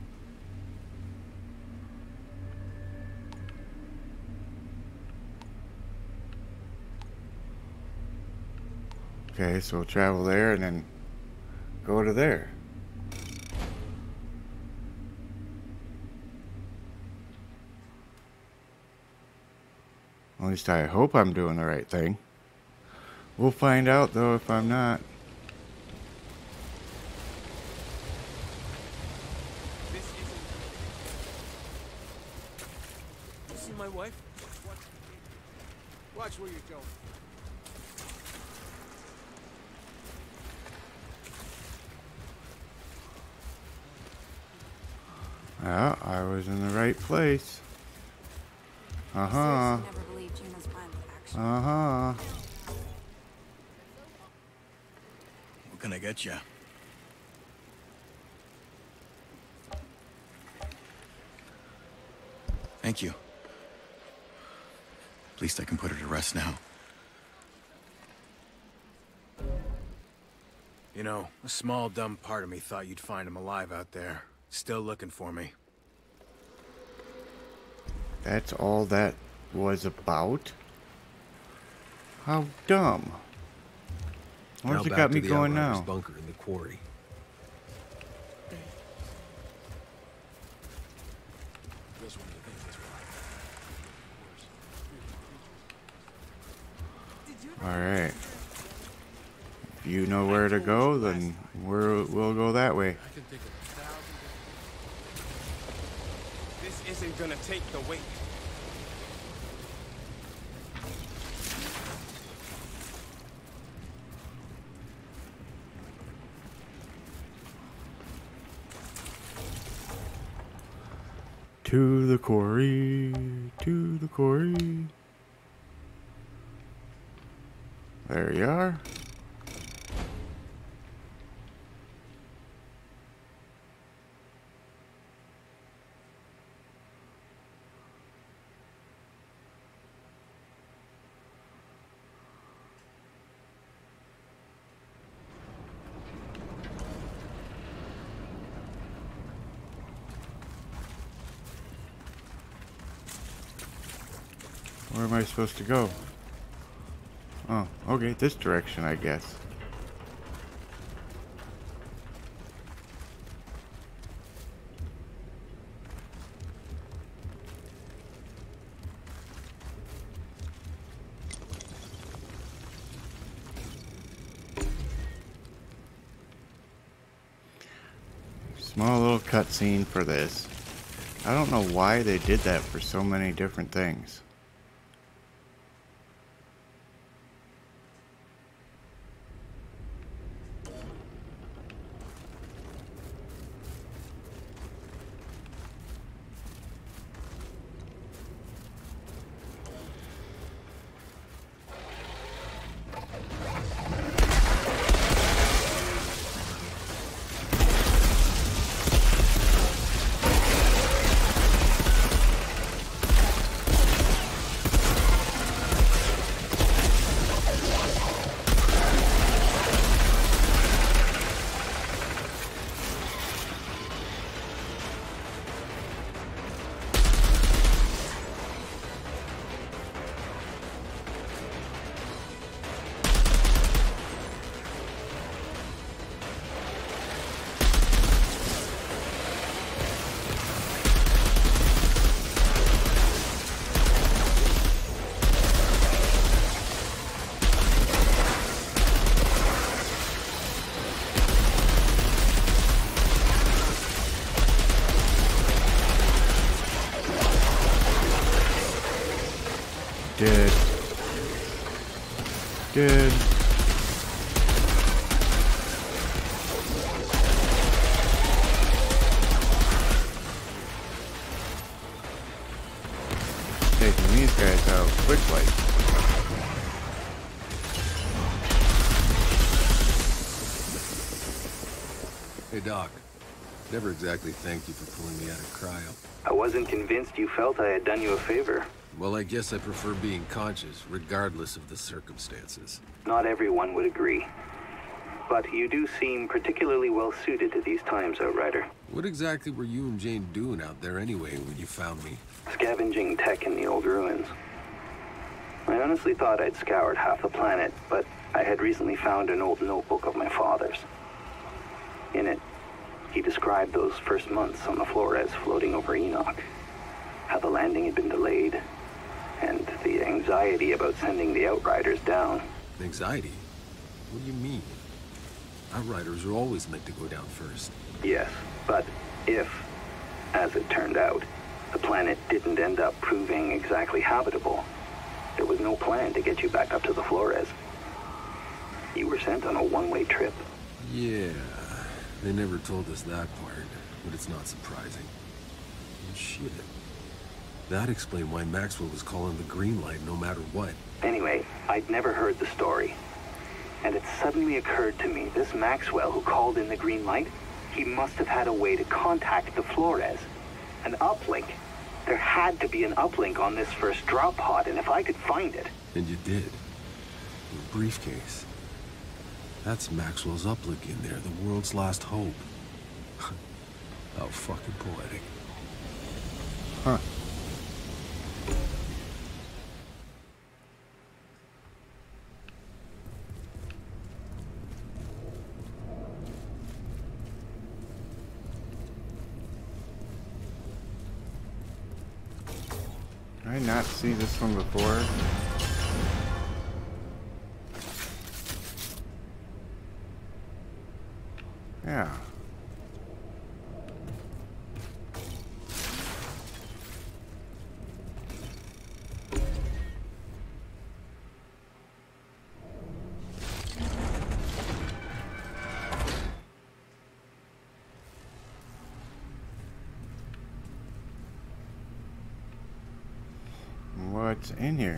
Okay, so we'll travel there and then go to there. At least I hope I'm doing the right thing. We'll find out though if I'm not. This isn't... You see my wife? Watch, Watch where you're going. Yeah, I was in the right place. Uh-huh. I seriously never believed Juno's plan would actually. Uh-huh. What can I get you? Thank you. At least I can put her to rest now. You know, a small, dumb part of me thought you'd find him alive out there. Still looking for me. That's all that was about? How dumb. Where's it got me going now? Bunker in the quarry. Alright. If you know where to go, then we're, we'll go that way. I can think of a thousand. This isn't gonna take the weight. To the quarry, to the quarry. There you are. Where am I supposed to go? Oh, okay, this direction, I guess. Small little cutscene for this. I don't know why they did that for so many different things. Dead. Dead. Taking these guys out quickly. Hey, Doc. Never exactly thanked you for pulling me out of cryo. I wasn't convinced you felt I had done you a favor. Well, I guess I prefer being conscious, regardless of the circumstances. Not everyone would agree. But you do seem particularly well suited to these times, Outrider. What exactly were you and Jane doing out there anyway when you found me? Scavenging tech in the old ruins. I honestly thought I'd scoured half the planet, but I had recently found an old notebook of my father's. In it, he described those first months on the Flores floating over Enoch. How the landing had been delayed, and the anxiety about sending the Outriders down. Anxiety? What do you mean? Outriders are always meant to go down first. Yes, but if, as it turned out, the planet didn't end up proving exactly habitable, there was no plan to get you back up to the Flores. You were sent on a one-way trip. Yeah, they never told us that part, but it's not surprising. And shit. That explained why Maxwell was calling the green light no matter what. Anyway, I'd never heard the story. And it suddenly occurred to me, this Maxwell who called in the green light, he must have had a way to contact the Flores. An uplink. There had to be an uplink on this first drop pod, and if I could find it... And you did. Your briefcase. That's Maxwell's uplink in there, the world's last hope. How fucking poetic. Huh. Did I not see this one before? Yeah. What's in here?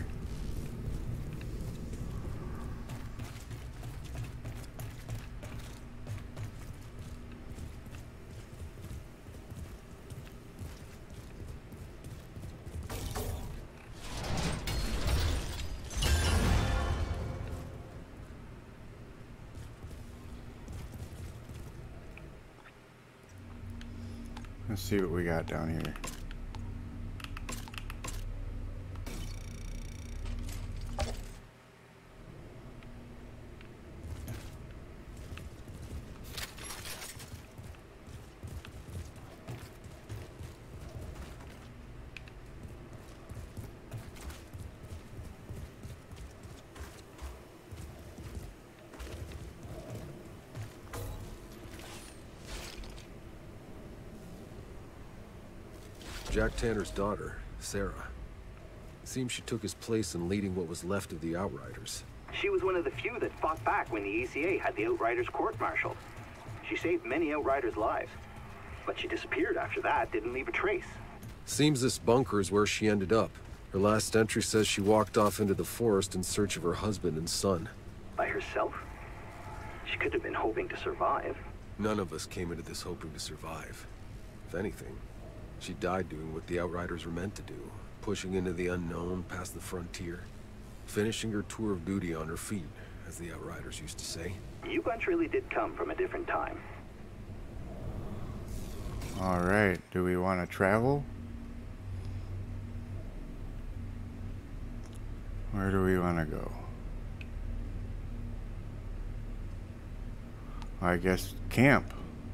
Let's see what we got down here. Jack Tanner's daughter, Sarah. Seems she took his place in leading what was left of the Outriders. She was one of the few that fought back when the E C A had the Outriders court-martialed. She saved many Outriders' lives. But she disappeared after that, didn't leave a trace. Seems this bunker is where she ended up. Her last entry says she walked off into the forest in search of her husband and son. By herself? She could have been hoping to survive. None of us came into this hoping to survive. If anything, she died doing what the Outriders were meant to do, pushing into the unknown past the frontier, finishing her tour of duty on her feet, as the Outriders used to say. You bunch really did come from a different time. Alright, do we want to travel? Where do we want to go? I guess camp.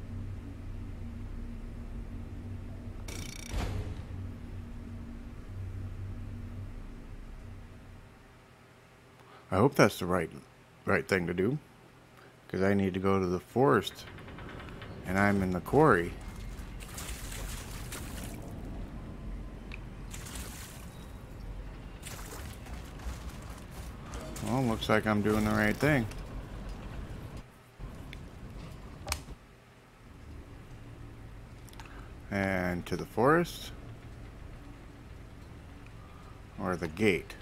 I hope that's the right right thing to do, because I need to go to the forest and I'm in the quarry. Well, looks like I'm doing the right thing. And to the forest or the gate.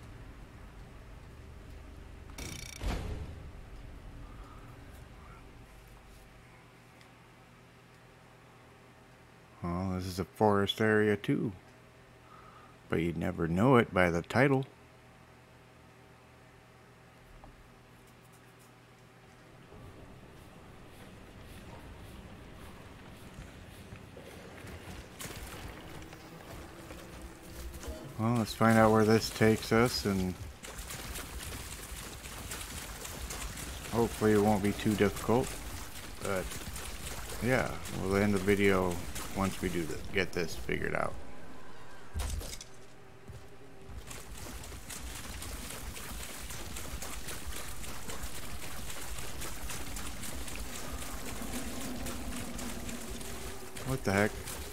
Well, this is a forest area too, but you'd never know it by the title. Well, let's find out where this takes us, and hopefully it won't be too difficult. But yeah, we'll end the video once we do this, get this figured out. What the heck?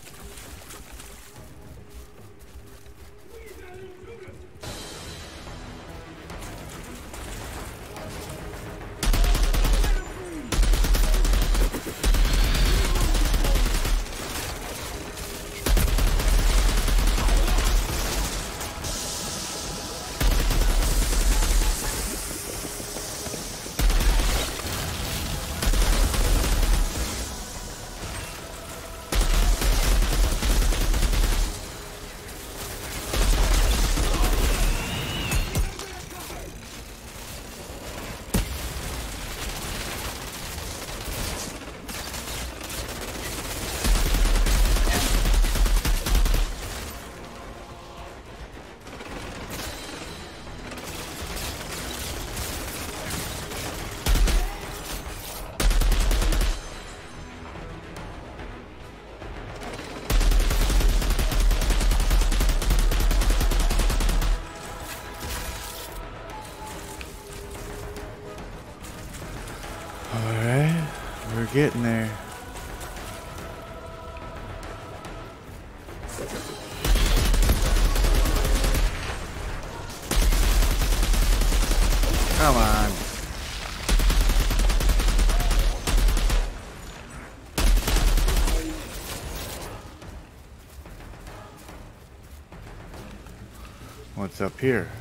Alright, we're getting there. Come on. What's up here?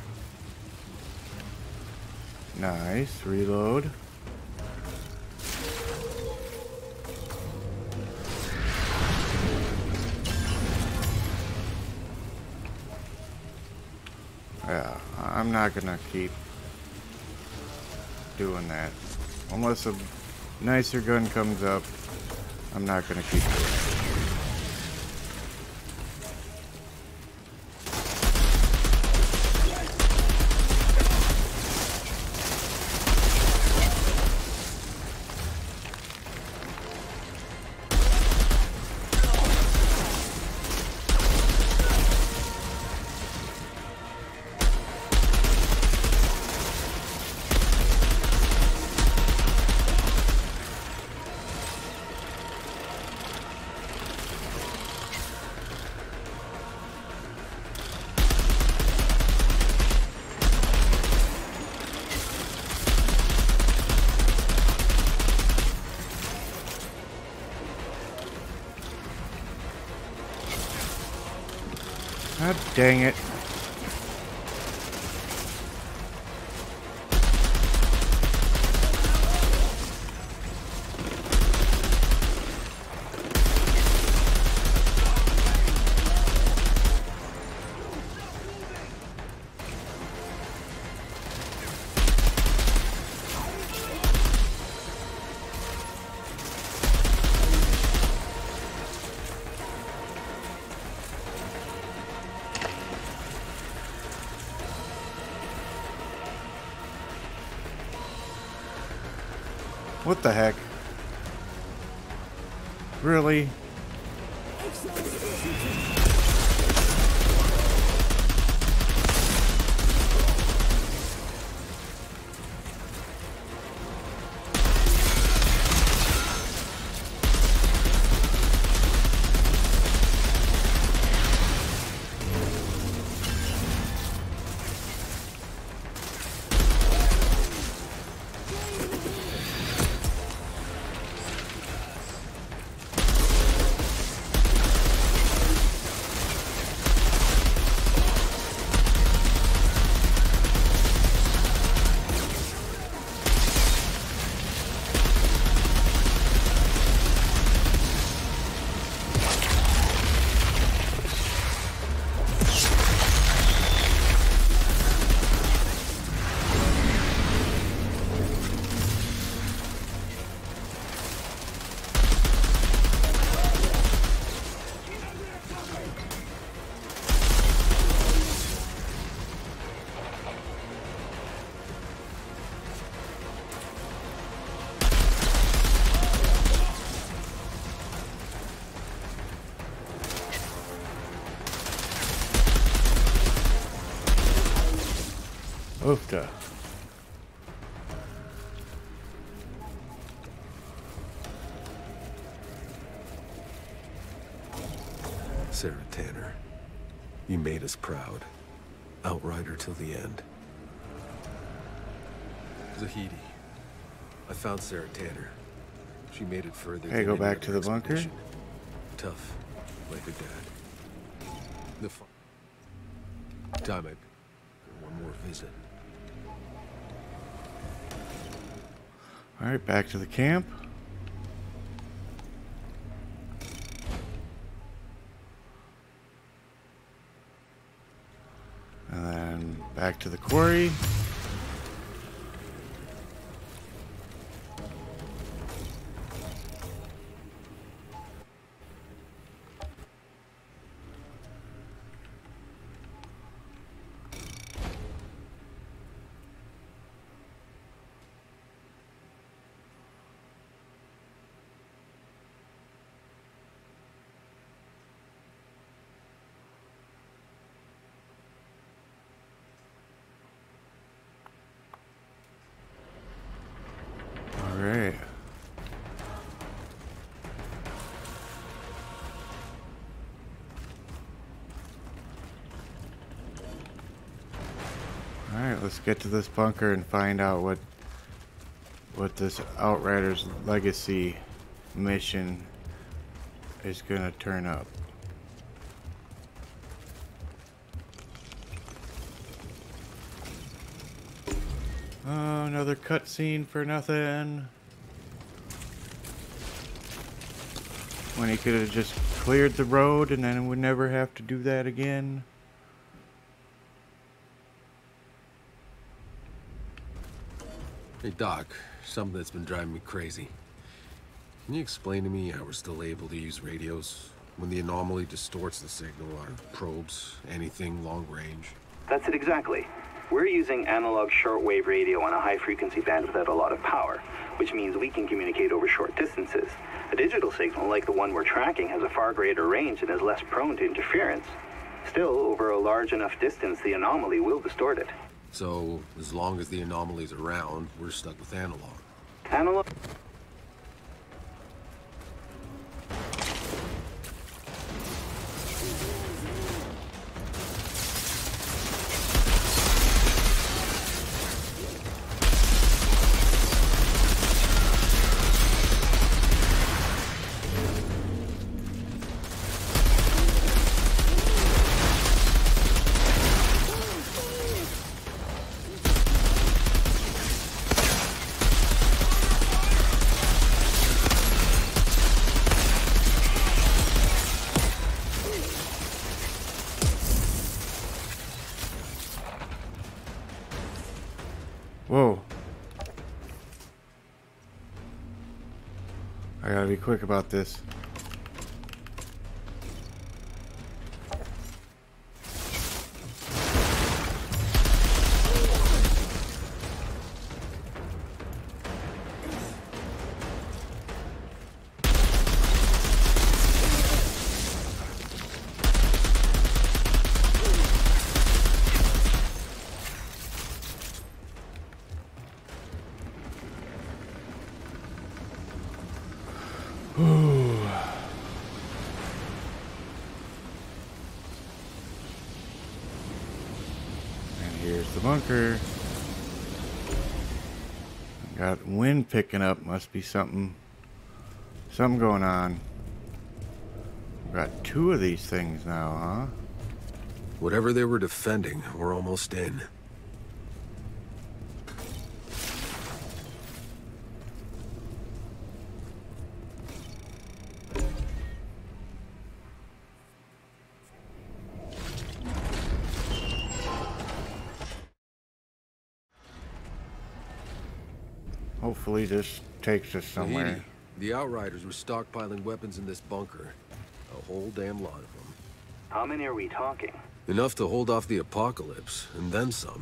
Nice, reload. Yeah, I'm not gonna keep doing that. Unless a nicer gun comes up, I'm not gonna keep doing it. God dang it. What the heck? Really? Oofta. Sarah Tanner, you made us proud. Outrider till the end. Zahedi, I found Sarah Tanner. She made it further. Hey, go back to the bunker. Tough, like a dad. The fun. Time I one more visit. All right, back to the camp. And then back to the quarry. Alright. Alright, let's get to this bunker and find out what what this Outriders Legacy mission is gonna turn up. Oh, another cutscene for nothing. When he could have just cleared the road and then would never have to do that again. Hey Doc, something that's been driving me crazy. Can you explain to me how we're still able to use radios when the anomaly distorts the signal or probes anything long range? That's it exactly. We're using analog shortwave radio on a high-frequency band without a lot of power, which means we can communicate over short distances. A digital signal like the one we're tracking has a far greater range and is less prone to interference. Still, over a large enough distance, the anomaly will distort it. So, as long as the anomaly's around, we're stuck with analog. Analog... Whoa. I gotta be quick about this. Here's the bunker. Got wind picking up. Must be something something going on. Got two of these things now, huh? Whatever they were defending, we're almost in. Hopefully this takes us somewhere. Zahedi, the Outriders were stockpiling weapons in this bunker. A whole damn lot of them. How many are we talking? Enough to hold off the apocalypse, and then some.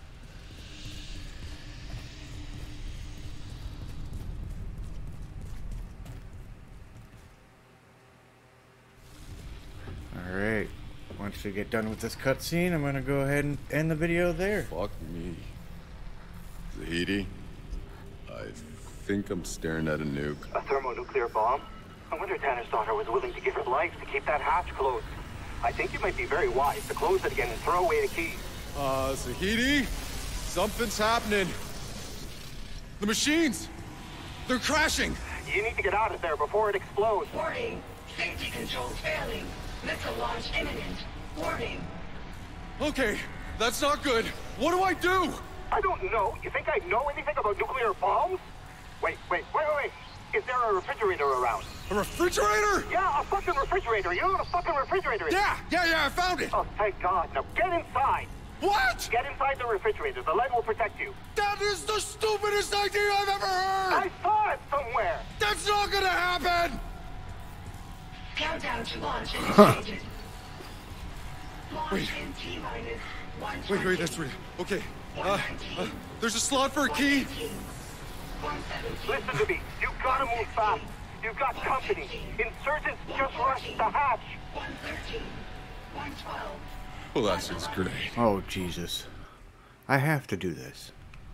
Alright. Once we get done with this cutscene, I'm gonna go ahead and end the video there. Fuck me. Zahedi, I think I'm staring at a nuke. A thermonuclear bomb? I wonder Tanner's daughter was willing to give her life to keep that hatch closed. I think it might be very wise to close it again and throw away the keys. Uh, Zahidi? Something's happening. The machines! They're crashing! You need to get out of there before it explodes. Warning! Safety controls failing. Missile launch imminent. Warning. Okay, that's not good. What do I do? I don't know. You think I know anything about nuclear bombs? Wait, wait, wait, wait, wait. Is there a refrigerator around? A refrigerator? Yeah, a fucking refrigerator. You know what a fucking refrigerator is? Yeah, yeah, yeah, I found it. Oh, thank God. Now get inside. What? Get inside the refrigerator. The lead will protect you. That is the stupidest idea I've ever heard! I saw it somewhere. That's not gonna happen! Countdown to launch initiated. Launch Wait. in T-minus one twenty. Wait, wait, that's weird. Okay, uh, uh, there's a slot for a key. Listen to me. You've got to move fast. You've got company. Insurgents just rushed the hatch. one thirteen. one twelve. Well, that's just great. Oh, Jesus. I have to do this.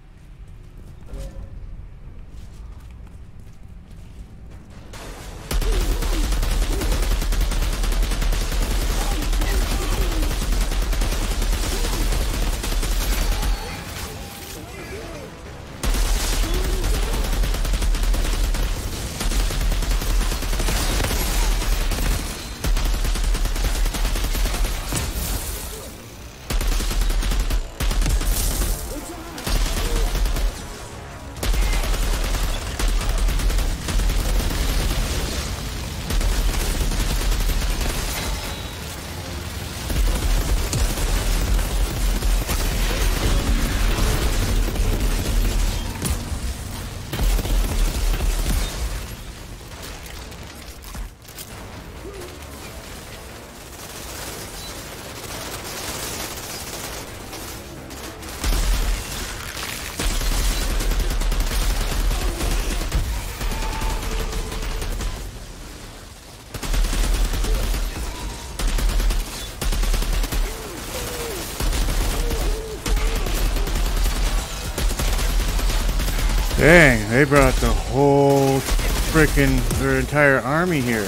Dang, they brought the whole frickin' their entire army here.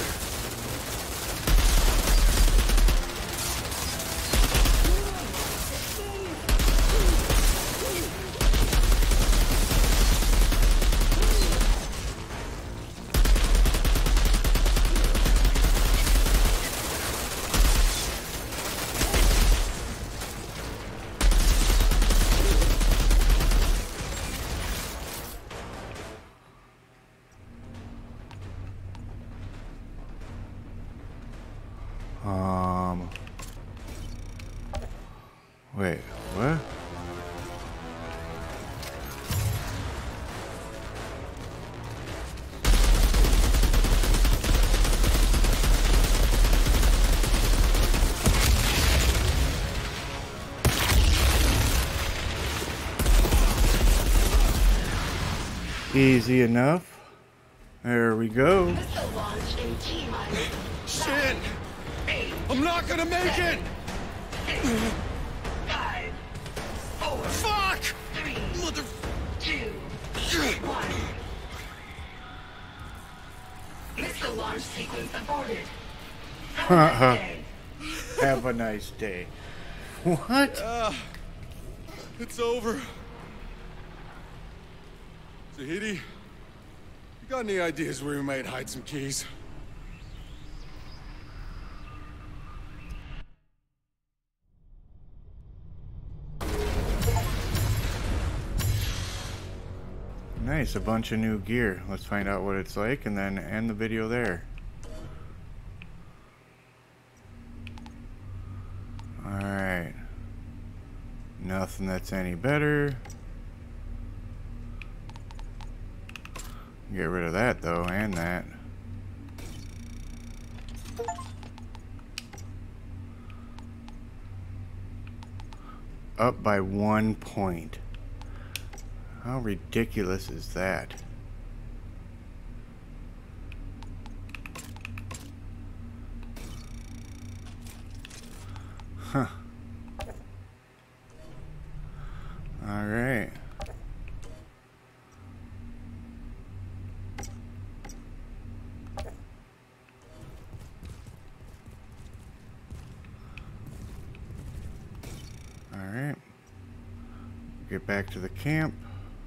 Um, wait, what? Easy enough. There we go. Shit! I'm not gonna make it! Five, four, Fuck! three, Mother... two, one. Missile launch sequence aborted. Haha. Have a nice day. What? Uh, it's over. Zahidi, you got any ideas where we might hide some keys? Nice, a bunch of new gear. Let's find out what it's like and then end the video there. Alright. Nothing that's any better. Get rid of that though, and that. Up by one point. How ridiculous is that? Huh. All right. Alright. Get back to the camp.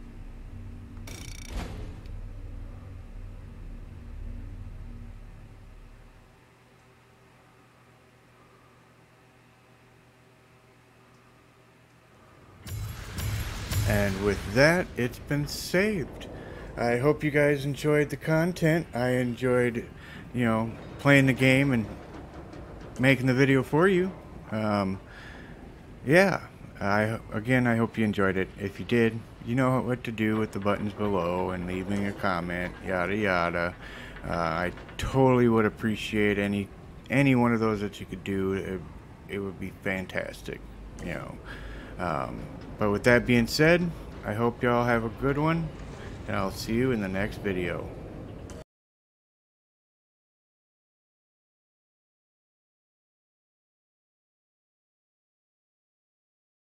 And with that, it's been saved. I hope you guys enjoyed the content. I enjoyed, you know, playing the game and making the video for you. Um, yeah, I again, I hope you enjoyed it. If you did, you know what to do with the buttons below and leaving a comment, yada yada. Uh, I totally would appreciate any any one of those that you could do. It, it would be fantastic, you know. Um, but with that being said, I hope y'all have a good one, and I'll see you in the next video.